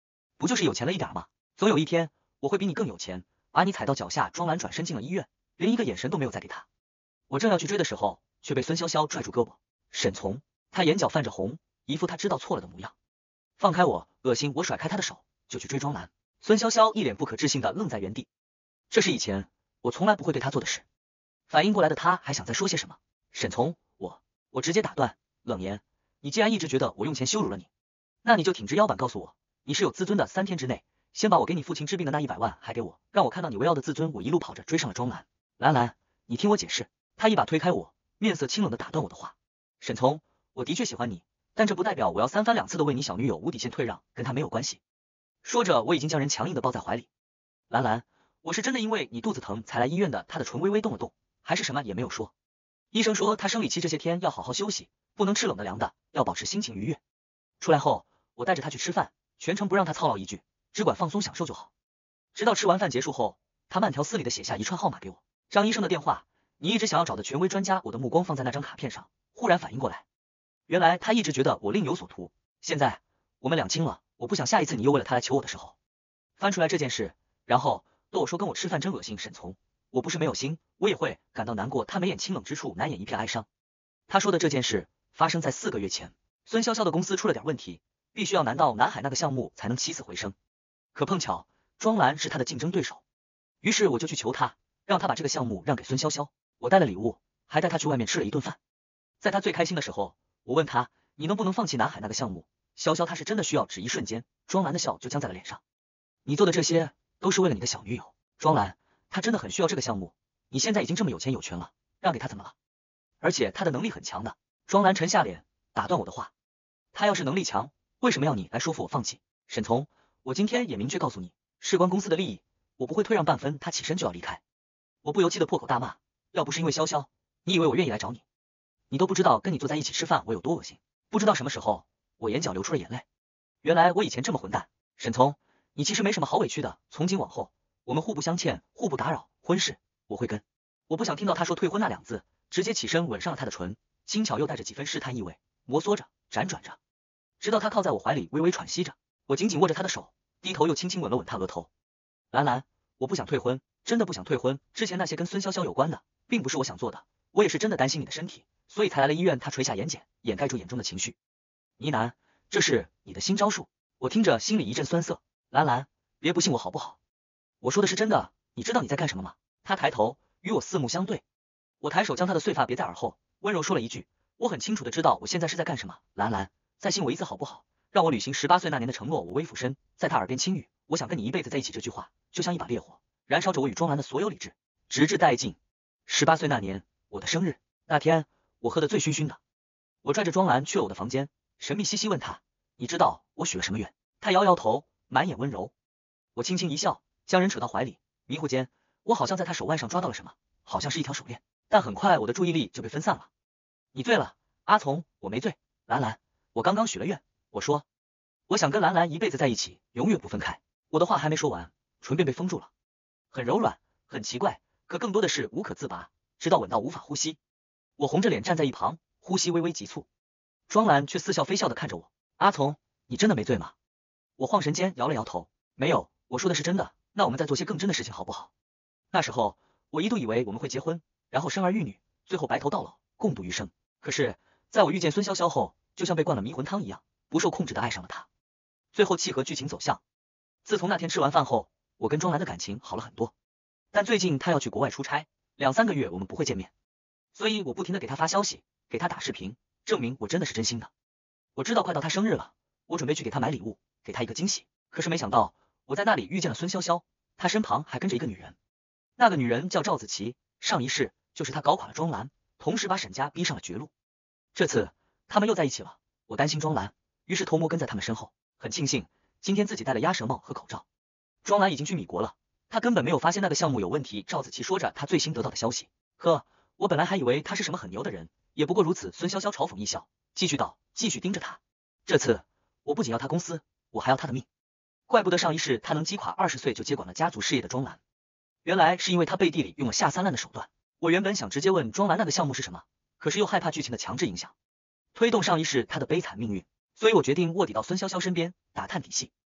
不就是有钱了一点吗？总有一天我会比你更有钱，把你踩到脚下。庄兰转身进了医院，连一个眼神都没有再给他。我正要去追的时候，却被孙潇潇拽住胳膊。沈从，他眼角泛着红，一副他知道错了的模样。放开我，恶心！我甩开他的手，就去追庄兰。孙潇潇一脸不可置信的愣在原地。这是以前我从来不会对他做的事。反应过来的他还想再说些什么，沈从，我直接打断，冷言，你既然一直觉得我用钱羞辱了你，那你就挺直腰板告诉我，你是有自尊的，3天之内先把我给你父亲治病的那100万还给我，让我看到你为傲的自尊。我一路跑着追上了庄兰。兰兰，你听我解释。他一把推开我，面色清冷的打断我的话。沈从，我的确喜欢你，但这不代表我要3番2次的为你小女友无底线退让，跟他没有关系。说着，我已经将人强硬的抱在怀里。兰兰，我是真的因为你肚子疼才来医院的。他的唇微微动了动，还是什么也没有说。医生说他生理期这些天要好好休息，不能吃冷的凉的，要保持心情愉悦。出来后，我带着他去吃饭，全程不让他操劳一句，只管放松享受就好。直到吃完饭结束后，他慢条斯理的写下一串号码给我。张医生的电话，你一直想要找的权威专家。我的目光放在那张卡片上，忽然反应过来，原来他一直觉得我另有所图。现在我们两清了，我不想下一次你又为了他来求我的时候翻出来这件事，然后逗我说跟我吃饭真恶心。沈从，我不是没有心，我也会感到难过。他眉眼清冷之处难掩一片哀伤。他说的这件事发生在4个月前，孙潇潇的公司出了点问题，必须要拿到南海那个项目才能起死回生。可碰巧庄兰是他的竞争对手，于是我就去求他，让他把这个项目让给孙潇潇。我带了礼物，还带他去外面吃了一顿饭。在他最开心的时候，我问他，你能不能放弃南海那个项目？潇潇他是真的需要。只一瞬间，庄兰的笑就僵在了脸上。你做的这些都是为了你的小女友庄兰，她真的很需要这个项目。你现在已经这么有钱有权了，让给她怎么了？而且她的能力很强的。庄兰沉下脸，打断我的话。她要是能力强，为什么要你来说服我放弃？沈从，我今天也明确告诉你，事关公司的利益，我不会退让半分。他起身就要离开，我不由气的破口大骂，要不是因为潇潇，你以为我愿意来找你？你都不知道跟你坐在一起吃饭我有多恶心。不知道什么时候，我眼角流出了眼泪。原来我以前这么混蛋。沈从，你其实没什么好委屈的，从今往后我们互不相欠，互不打扰，婚事我会跟。我不想听到他说退婚那2字，直接起身吻上了他的唇，轻巧又带着几分试探意味，摩挲着，辗转着，直到他靠在我怀里微微喘息着。我紧紧握着他的手，低头又轻轻吻了吻他额头。兰兰，我不想退婚，真的不想退婚。之前那些跟孙潇潇有关的，并不是我想做的，我也是真的担心你的身体，所以才来了医院。他垂下眼睑，掩盖住眼中的情绪，呢喃，这是你的新招数。我听着心里一阵酸涩。兰兰，别不信我好不好？我说的是真的，你知道你在干什么吗？他抬头与我四目相对，我抬手将他的碎发别在耳后，温柔说了一句，我很清楚的知道我现在是在干什么。兰兰，再信我一次好不好？让我履行18岁那年的承诺。我微俯身，在他耳边轻语，我想跟你一辈子在一起。这句话就像一把烈火，燃烧着我与庄兰的所有理智，直至殆尽。18岁那年，我的生日，那天我喝得醉醺醺的，我拽着庄兰去了我的房间，神秘兮兮问他，你知道我许了什么愿？他摇摇头，满眼温柔。我轻轻一笑，将人扯到怀里，迷糊间，我好像在他手腕上抓到了什么，好像是一条手链，但很快我的注意力就被分散了。你醉了，阿从，我没醉。兰兰，我刚刚许了愿，我说我想跟兰兰一辈子在一起，永远不分开。我的话还没说完，唇便被封住了，很柔软，很奇怪，可更多的是无可自拔，直到吻到无法呼吸。我红着脸站在一旁，呼吸微微急促。庄兰却似笑非笑的看着我，阿从，你真的没醉吗？我晃神间摇了摇头，没有，我说的是真的。那我们再做些更真的事情好不好？那时候我一度以为我们会结婚，然后生儿育女，最后白头到老，共度余生。可是在我遇见孙潇潇后，就像被灌了迷魂汤一样，不受控制的爱上了她。最后契合剧情走向，自从那天吃完饭后，我跟庄兰的感情好了很多。但最近她要去国外出差，2、3个月我们不会见面，所以我不停的给她发消息，给她打视频，证明我真的是真心的。我知道快到她生日了，我准备去给她买礼物，给她一个惊喜。可是没想到我在那里遇见了孙潇潇，她身旁还跟着一个女人，那个女人叫赵子琪，上一世就是她搞垮了庄兰，同时把沈家逼上了绝路。这次他们又在一起了，我担心庄兰，于是偷摸跟在他们身后。很庆幸今天自己戴了鸭舌帽和口罩。庄兰已经去米国了，她根本没有发现那个项目有问题。赵子琪说着她最新得到的消息，呵，我本来还以为他是什么很牛的人，也不过如此。孙潇潇嘲讽一笑，继续道，继续盯着他，这次我不仅要他公司，我还要他的命。怪不得上一世他能击垮20岁就接管了家族事业的庄兰，原来是因为他背地里用了下三滥的手段。我原本想直接问庄兰那个项目是什么，可是又害怕剧情的强制影响，推动上一世他的悲惨命运，所以我决定卧底到孙潇潇身边，打探底细。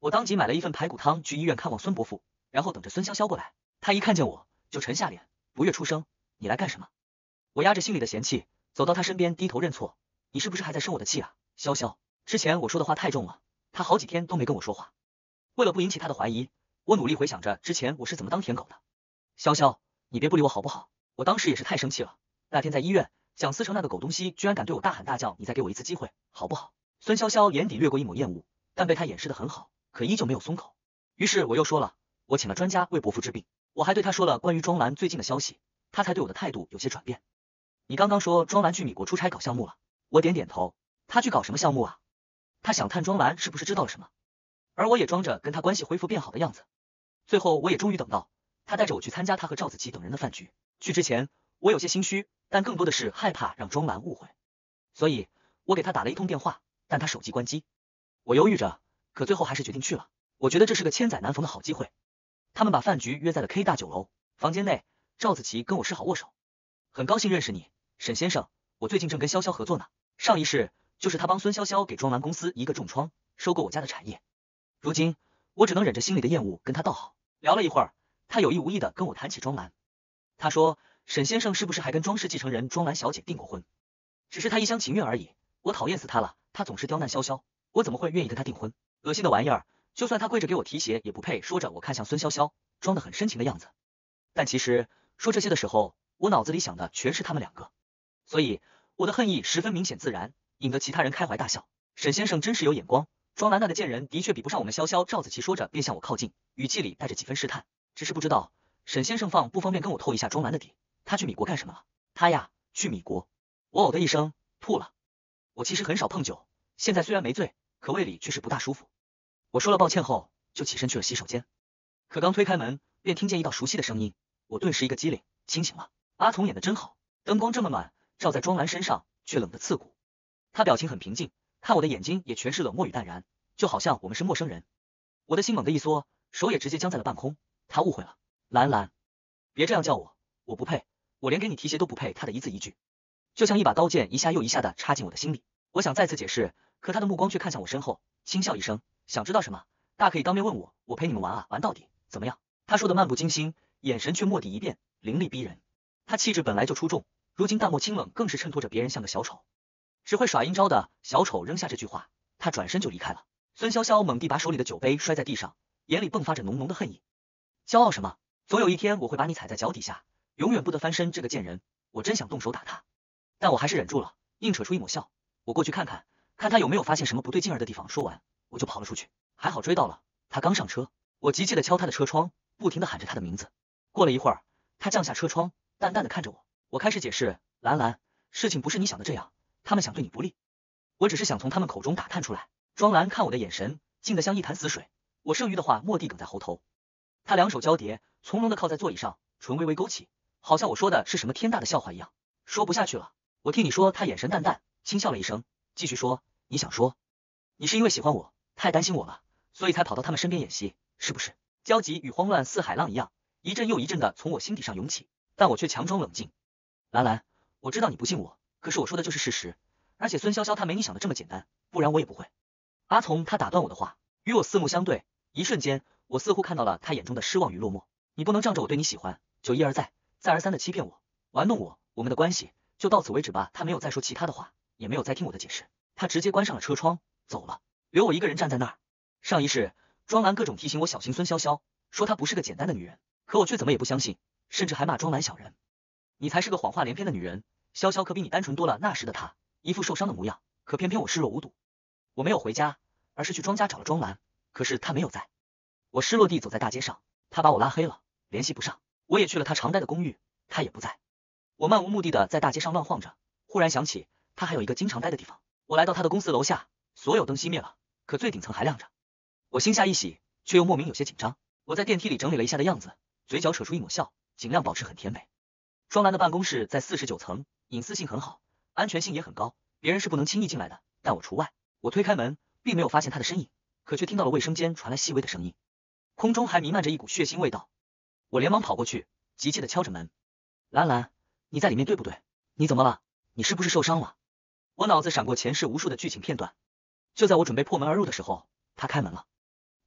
我当即买了一份排骨汤去医院看望孙伯父，然后等着孙潇潇过来。他一看见我就沉下脸，不悦出声：“你来干什么？”我压着心里的嫌弃，走到他身边低头认错：“你是不是还在生我的气啊，潇潇？之前我说的话太重了，他好几天都没跟我说话。”为了不引起他的怀疑，我努力回想着之前我是怎么当舔狗的。潇潇，你别不理我好不好？我当时也是太生气了。那天在医院，蒋思成那个狗东西居然敢对我大喊大叫，你再给我一次机会，好不好？孙潇潇眼底掠过一抹厌恶，但被他掩饰得很好，可依旧没有松口。于是我又说了，我请了专家为伯父治病，我还对他说了关于庄兰最近的消息，他才对我的态度有些转变。你刚刚说庄兰去米国出差搞项目了？我点点头。他去搞什么项目啊？他想探庄兰是不是知道了什么，而我也装着跟他关系恢复变好的样子。最后我也终于等到他带着我去参加他和赵子琪等人的饭局。去之前我有些心虚，但更多的是害怕让庄兰误会，所以我给他打了一通电话，但他手机关机。我犹豫着，可最后还是决定去了。我觉得这是个千载难逢的好机会。他们把饭局约在了 K 大酒楼，房间内赵子琪跟我示好握手。很高兴认识你，沈先生，我最近正跟潇潇合作呢，上一世就是他帮孙潇潇给庄兰公司一个重创，收购我家的产业。如今我只能忍着心里的厌恶跟他道好。聊了一会儿，他有意无意的跟我谈起庄兰。他说沈先生是不是还跟庄氏继承人庄兰小姐订过婚？只是他一厢情愿而已，我讨厌死他了，他总是刁难潇潇，我怎么会愿意跟他订婚？恶心的玩意儿，就算他跪着给我提鞋也不配。说着我看向孙潇潇，装得很深情的样子。但其实说这些的时候，我脑子里想的全是他们两个，所以我的恨意十分明显自然，引得其他人开怀大笑。沈先生真是有眼光，庄兰那个贱人的确比不上我们潇潇。赵子琪说着便向我靠近，语气里带着几分试探，只是不知道沈先生不方便跟我透一下庄兰的底，他去米国干什么了？他呀，去米国。我呕的一声吐了。我其实很少碰酒，现在虽然没醉，可胃里却是不大舒服。我说了抱歉后，就起身去了洗手间。可刚推开门，便听见一道熟悉的声音，我顿时一个机灵，清醒了。阿童演的真好，灯光这么暖，照在庄兰身上却冷得刺骨。他表情很平静，看我的眼睛也全是冷漠与淡然，就好像我们是陌生人。我的心猛地一缩，手也直接僵在了半空。他误会了，兰兰，别这样叫我，我不配，我连给你提鞋都不配。他的一字一句，就像一把刀剑一下又一下的插进我的心里。我想再次解释，可他的目光却看向我身后，轻笑一声，想知道什么，大可以当面问我，我陪你们玩啊，玩到底，怎么样？他说的漫不经心，眼神却蓦地一变，凌厉逼人。他气质本来就出众，如今淡漠清冷，更是衬托着别人像个小丑。只会耍阴招的小丑扔下这句话，他转身就离开了。孙潇潇猛地把手里的酒杯摔在地上，眼里迸发着浓浓的恨意。骄傲什么？总有一天我会把你踩在脚底下，永远不得翻身。这个贱人，我真想动手打他，但我还是忍住了，硬扯出一抹笑。我过去看看，看他有没有发现什么不对劲儿的地方。说完，我就跑了出去。还好追到了，他刚上车，我急切的敲他的车窗，不停的喊着他的名字。过了一会儿，他降下车窗，淡淡的看着我。我开始解释，兰兰，事情不是你想的这样，他们想对你不利，我只是想从他们口中打探出来。庄兰看我的眼神静得像一潭死水，我剩余的话蓦地哽在喉头。他两手交叠，从容的靠在座椅上，唇微微勾起，好像我说的是什么天大的笑话一样。说不下去了，我听你说。他眼神淡淡，轻笑了一声，继续说，你想说，你是因为喜欢我，太担心我了，所以才跑到他们身边演戏，是不是？焦急与慌乱似海浪一样，一阵又一阵的从我心底上涌起，但我却强装冷静。兰兰，我知道你不信我，可是我说的就是事实，而且孙潇潇她没你想的这么简单，不然我也不会。阿从他打断我的话，与我四目相对，一瞬间我似乎看到了他眼中的失望与落寞。你不能仗着我对你喜欢，就一而再再而三的欺骗我，玩弄我，我们的关系就到此为止吧。他没有再说其他的话，也没有再听我的解释，他直接关上了车窗走了，留我一个人站在那儿。上一世庄兰各种提醒我小心孙潇潇，说她不是个简单的女人，可我却怎么也不相信，甚至还骂庄兰小人。你才是个谎话连篇的女人，潇潇可比你单纯多了。那时的她一副受伤的模样，可偏偏我视若无睹。我没有回家，而是去庄家找了庄兰，可是她没有在。我失落地走在大街上，她把我拉黑了，联系不上。我也去了她常待的公寓，她也不在。我漫无目的的在大街上乱晃着，忽然想起她还有一个经常待的地方。我来到她的公司楼下，所有灯熄灭了，可最顶层还亮着。我心下一喜，却又莫名有些紧张。我在电梯里整理了一下的样子，嘴角扯出一抹笑，尽量保持很甜美。庄兰的办公室在49层，隐私性很好，安全性也很高，别人是不能轻易进来的，但我除外。我推开门，并没有发现他的身影，可却听到了卫生间传来细微的声音，空中还弥漫着一股血腥味道。我连忙跑过去，急切地敲着门。兰兰，你在里面对不对？你怎么了？你是不是受伤了？我脑子闪过前世无数的剧情片段，就在我准备破门而入的时候，他开门了。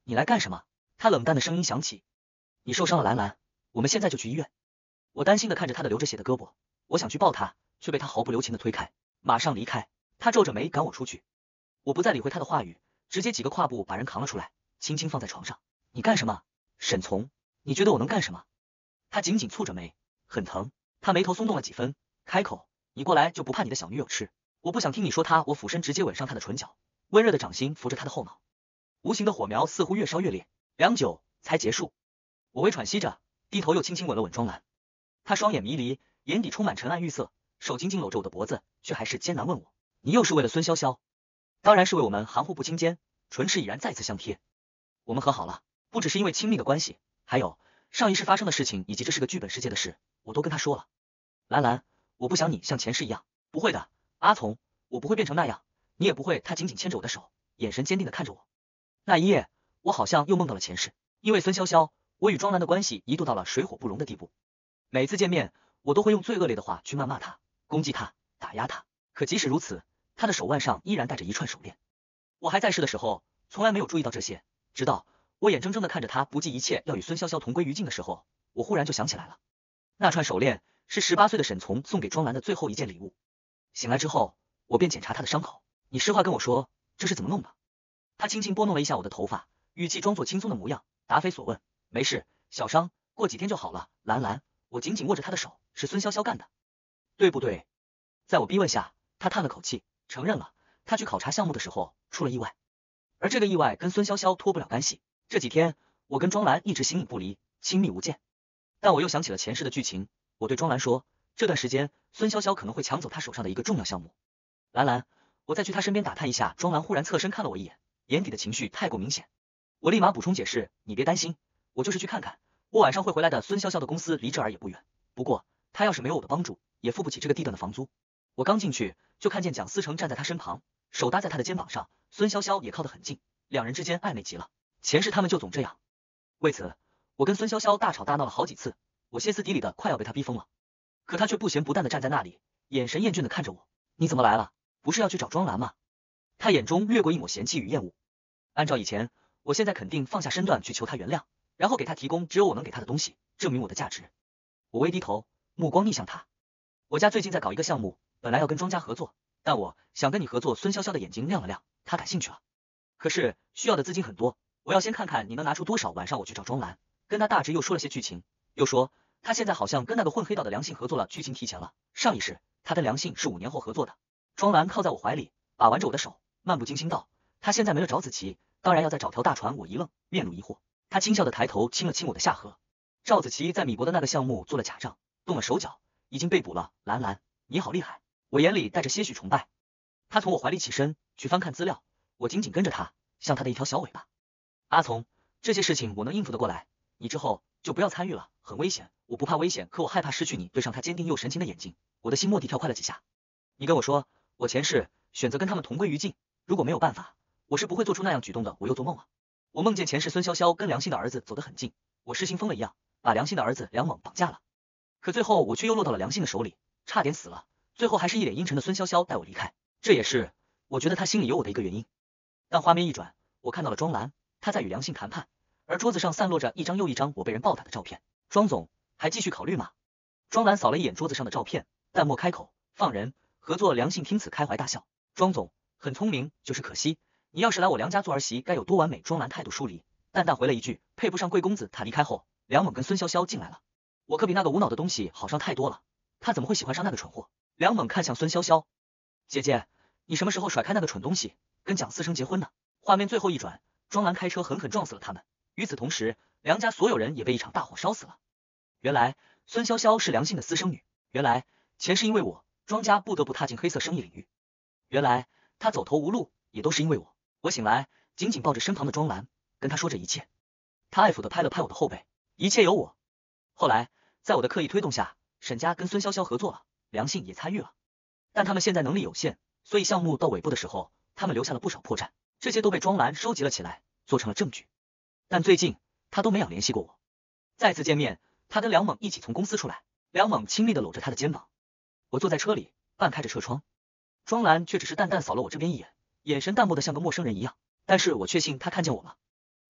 你来干什么？他冷淡的声音响起。你受伤了，兰兰，我们现在就去医院。我担心的看着他的流着血的胳膊，我想去抱他，却被他毫不留情的推开，马上离开。他皱着眉赶我出去。我不再理会他的话语，直接几个跨步把人扛了出来，轻轻放在床上。你干什么？沈从，你觉得我能干什么？他紧紧蹙着眉，很疼。他眉头松动了几分，开口，你过来就不怕你的小女友吃？我不想听你说他，我俯身直接吻上他的唇角，温热的掌心扶着他的后脑，无形的火苗似乎越烧越烈，良久才结束。我微喘息着，低头又轻轻吻了吻庄兰。他双眼迷离，眼底充满沉暗欲色，手紧紧搂着我的脖子，却还是艰难问我，你又是为了孙潇潇？当然是为我们含糊不清间，唇齿已然再次相贴。我们和好了，不只是因为亲密的关系，还有上一世发生的事情，以及这是个剧本世界的事，我都跟他说了。兰兰，我不想你像前世一样。不会的，阿从，我不会变成那样，你也不会。他紧紧牵着我的手，眼神坚定的看着我。那一夜，我好像又梦到了前世，因为孙潇潇，我与庄兰的关系一度到了水火不容的地步。每次见面，我都会用最恶劣的话去谩骂他，攻击他，打压他。可即使如此，他的手腕上依然戴着一串手链。我还在世的时候，从来没有注意到这些，直到我眼睁睁的看着他不计一切要与孙潇潇同归于尽的时候，我忽然就想起来了，那串手链是18岁的沈从送给庄兰的最后一件礼物。醒来之后，我便检查他的伤口。你实话跟我说，这是怎么弄的？他轻轻拨弄了一下我的头发，语气装作轻松的模样，答非所问。没事，小伤，过几天就好了。兰兰，我紧紧握着他的手，是孙潇潇干的，对不对？在我逼问下，他叹了口气，承认了，他去考察项目的时候出了意外，而这个意外跟孙潇潇脱不了干系。这几天，我跟庄兰一直形影不离，亲密无间。但我又想起了前世的剧情，我对庄兰说，这段时间孙潇潇可能会抢走他手上的一个重要项目。兰兰，我再去他身边打探一下。庄兰忽然侧身看了我一眼，眼底的情绪太过明显。我立马补充解释，你别担心，我就是去看看，我晚上会回来的。孙潇潇的公司离这儿也不远，不过他要是没有我的帮助，也付不起这个地段的房租。我刚进去就看见蒋思成站在他身旁，手搭在他的肩膀上，孙潇潇也靠得很近，两人之间暧昧极了。前世他们就总这样。为此，我跟孙潇潇大吵大闹了好几次，我歇斯底里的快要被他逼疯了。可他却不咸不淡的站在那里，眼神厌倦的看着我。你怎么来了？不是要去找庄兰吗？他眼中掠过一抹嫌弃与厌恶。按照以前，我现在肯定放下身段去求他原谅，然后给他提供只有我能给他的东西，证明我的价值。我微低头，目光逆向他。我家最近在搞一个项目，本来要跟庄家合作，但我想跟你合作。孙潇潇的眼睛亮了亮，他感兴趣了。可是需要的资金很多，我要先看看你能拿出多少。晚上我去找庄兰，跟他大致又说了些剧情，又说他现在好像跟那个混黑道的梁信合作了，剧情提前了。上一世他跟梁信是5年后合作的。庄兰靠在我怀里，把玩着我的手，漫不经心道，他现在没了找子琪，当然要再找条大船。我一愣，面露疑惑。他轻笑的抬头亲了亲我的下颌。赵子琪在米国的那个项目做了假账，动了手脚，已经被捕了。兰兰，你好厉害！我眼里带着些许崇拜。他从我怀里起身去翻看资料，我紧紧跟着他，像他的一条小尾巴。阿从，这些事情我能应付得过来，你之后就不要参与了，很危险。我不怕危险，可我害怕失去你。对上他坚定又神情的眼睛，我的心蓦地跳快了几下。你跟我说，我前世选择跟他们同归于尽，如果没有办法，我是不会做出那样举动的。我又做梦了，我梦见前世孙潇潇跟梁信的儿子走得很近，我失心疯了一样，把梁信的儿子梁猛绑架了。可最后我却又落到了梁信的手里，差点死了。最后还是一脸阴沉的孙潇潇带我离开，这也是我觉得他心里有我的一个原因。但画面一转，我看到了庄兰，他在与梁信谈判，而桌子上散落着一张又一张我被人暴打的照片。庄总，还继续考虑吗？庄兰扫了一眼桌子上的照片，淡漠开口，放人合作。梁信听此开怀大笑，庄总很聪明，就是可惜你要是来我梁家做儿媳该有多完美。庄兰态度疏离，淡淡回了一句，配不上贵公子。他离开后，梁猛跟孙潇潇进来了，我可比那个无脑的东西好上太多了，他怎么会喜欢上那个蠢货？梁猛看向孙潇潇，姐姐，你什么时候甩开那个蠢东西，跟蒋思成结婚呢？画面最后一转，庄兰开车狠狠撞死了他们。与此同时，梁家所有人也被一场大火烧死了。原来孙潇潇是梁信的私生女，原来前世因为我，庄家不得不踏进黑色生意领域，原来他走投无路也都是因为我。我醒来，紧紧抱着身旁的庄兰，跟他说这一切。他爱抚的拍了拍我的后背，一切有我。后来在我的刻意推动下，沈家跟孙潇潇合作了，梁信也参与了，但他们现在能力有限，所以项目到尾部的时候，他们留下了不少破绽，这些都被庄兰收集了起来，做成了证据。但最近他都没有联系过我。再次见面，他跟梁猛一起从公司出来，梁猛亲密的搂着他的肩膀。我坐在车里，半开着车窗，庄兰却只是淡淡扫了我这边一眼，眼神淡漠的像个陌生人一样，但是我确信他看见我了。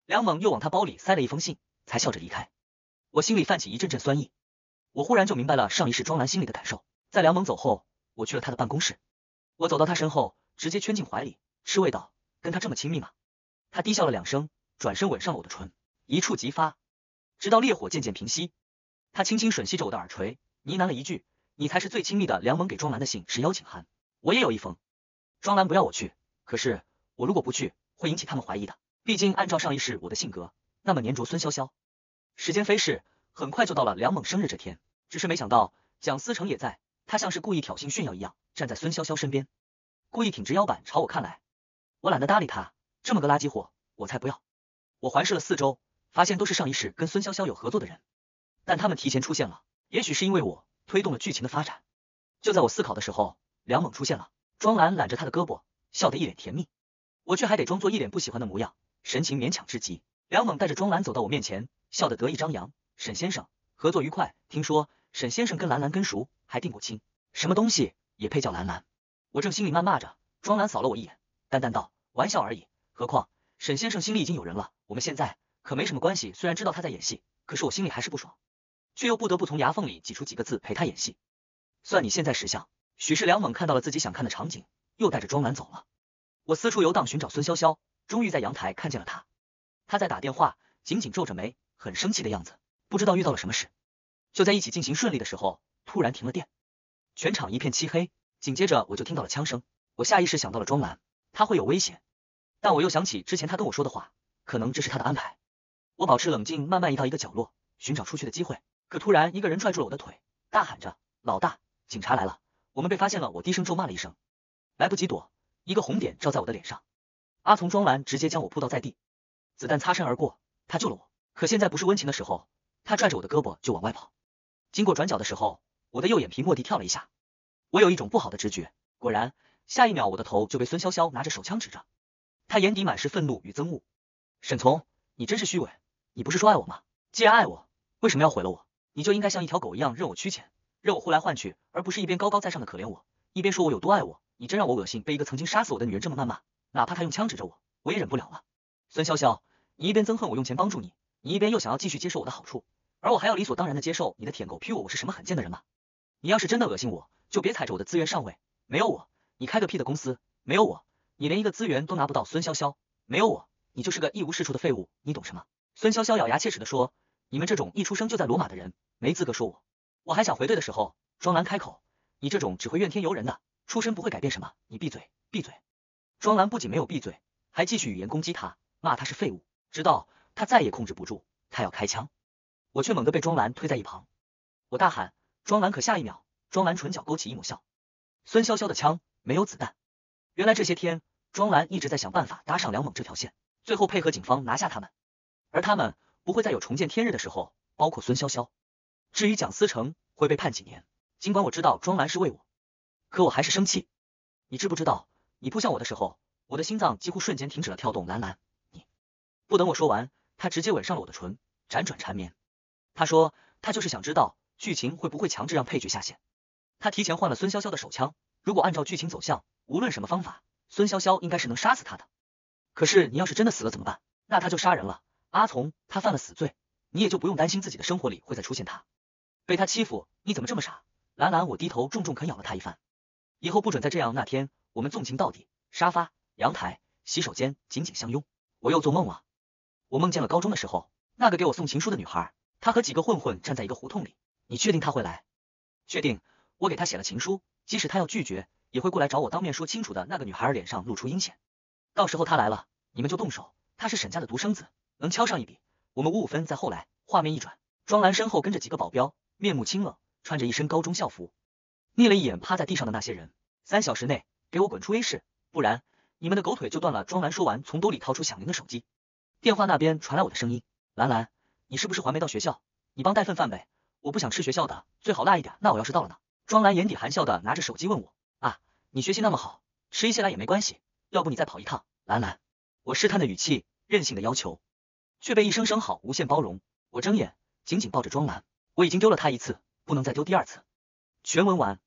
梁猛又往他包里塞了一封信，才笑着离开。我心里泛起一阵阵酸意，我忽然就明白了上一世庄兰心里的感受。在梁猛走后，我去了他的办公室，我走到他身后，直接圈进怀里，吃味道，跟他这么亲密吗？他低笑了2声，转身吻上了我的唇，一触即发，直到烈火渐渐平息。他轻轻吮吸着我的耳垂，呢喃了一句：“你才是最亲密的。”梁猛给庄兰的信是邀请函，我也有一封。庄兰不要我去，可是我如果不去，会引起他们怀疑的。毕竟按照上一世我的性格，那么黏着孙潇潇。时间飞逝，很快就到了梁猛生日这天，只是没想到蒋思成也在，他像是故意挑衅炫耀一样，站在孙潇潇身边，故意挺直腰板朝我看来。我懒得搭理他，这么个垃圾货，我才不要。我环视了4周，发现都是上一世跟孙潇潇有合作的人，但他们提前出现了，也许是因为我推动了剧情的发展。就在我思考的时候，梁猛出现了，庄兰揽着他的胳膊，笑得一脸甜蜜，我却还得装作一脸不喜欢的模样，神情勉强至极。梁猛带着庄兰走到我面前，笑得得意张扬：“沈先生，合作愉快。听说沈先生跟兰兰跟熟，还定过亲，什么东西也配叫兰兰？”我正心里谩骂着，庄兰扫了我一眼，淡淡道：“玩笑而已，何况沈先生心里已经有人了，我们现在可没什么关系。”虽然知道他在演戏，可是我心里还是不爽，却又不得不从牙缝里挤出几个字陪他演戏。算你现在识相。许是梁猛看到了自己想看的场景，又带着庄兰走了。我四处游荡寻找孙潇潇，终于在阳台看见了他。他在打电话，紧紧皱着眉，很生气的样子，不知道遇到了什么事。就在一起进行顺利的时候，突然停了电，全场一片漆黑，紧接着我就听到了枪声。我下意识想到了庄兰，他会有危险，但我又想起之前他跟我说的话，可能这是他的安排。我保持冷静，慢慢移到一个角落，寻找出去的机会。可突然一个人拽住了我的腿，大喊着：“老大，警察来了，我们被发现了！”我低声咒骂了一声，来不及躲，一个红点照在我的脸上。阿从庄兰直接将我扑倒在地，子弹擦身而过，他救了我。可现在不是温情的时候，他拽着我的胳膊就往外跑。经过转角的时候，我的右眼皮蓦地跳了一下，我有一种不好的直觉。果然，下一秒我的头就被孙潇潇拿着手枪指着，他眼底满是愤怒与憎恶。沈从，你真是虚伪，你不是说爱我吗？既然爱我，为什么要毁了我？你就应该像一条狗一样任我驱遣，任我呼来唤去，而不是一边高高在上的可怜我，一边说我有多爱我。你真让我恶心，被一个曾经杀死我的女人这么谩骂，哪怕她用枪指着我，我也忍不了了。孙潇潇，你一边憎恨我用钱帮助你，你一边又想要继续接受我的好处，而我还要理所当然的接受你的舔狗批我是什么很贱的人吗？你要是真的恶心我，就别踩着我的资源上位，没有我，你开个屁的公司，没有我，你连一个资源都拿不到。孙潇潇，没有我，你就是个一无是处的废物，你懂什么？孙潇潇咬牙切齿地说，你们这种一出生就在罗马的人，没资格说我。我还想回对的时候，庄兰开口，你这种只会怨天尤人的，出身不会改变什么，你闭嘴，闭嘴。庄兰不仅没有闭嘴，还继续语言攻击他，骂他是废物，直到他再也控制不住，他要开枪，我却猛地被庄兰推在一旁。我大喊，庄兰！可下一秒，庄兰唇角勾起一抹笑。孙潇潇的枪没有子弹。原来这些天，庄兰一直在想办法搭上梁猛这条线，最后配合警方拿下他们，而他们不会再有重见天日的时候，包括孙潇潇。至于蒋思成会被判几年，尽管我知道庄兰是为我，可我还是生气。你知不知道，你扑向我的时候，我的心脏几乎瞬间停止了跳动。兰兰，你……不等我说完，他直接吻上了我的唇，辗转缠绵。他说他就是想知道剧情会不会强制让配角下线。他提前换了孙潇潇的手枪，如果按照剧情走向，无论什么方法，孙潇潇应该是能杀死他的。可是你要是真的死了怎么办？那他就杀人了。阿从，他犯了死罪，你也就不用担心自己的生活里会再出现他。被他欺负，你怎么这么傻？兰兰，我低头重重啃咬了他一番。以后不准再这样。那天我们纵情到底，沙发、阳台、洗手间紧紧相拥。我又做梦了，我梦见了高中的时候，那个给我送情书的女孩，她和几个混混站在一个胡同里。你确定她会来？确定，我给她写了情书，即使她要拒绝，也会过来找我当面说清楚的。那个女孩脸上露出阴险，到时候她来了，你们就动手。她是沈家的独生子，能敲上一笔，我们5-5分。再后来，画面一转，庄兰身后跟着几个保镖，面目清冷，穿着一身高中校服，睨了一眼趴在地上的那些人。3小时内给我滚出 A 市，不然你们的狗腿就断了。庄兰说完，从兜里掏出响铃的手机，电话那边传来我的声音，兰兰，你是不是还没到学校？你帮带份饭呗，我不想吃学校的，最好辣一点。那我要是到了呢？庄兰眼底含笑的拿着手机问我，啊，你学习那么好，吃一些辣也没关系，要不你再跑一趟？兰兰，我试探的语气，任性的要求，却被一声声好无限包容。我睁眼紧紧抱着庄兰，我已经丢了她一次，不能再丢第2次。全文完。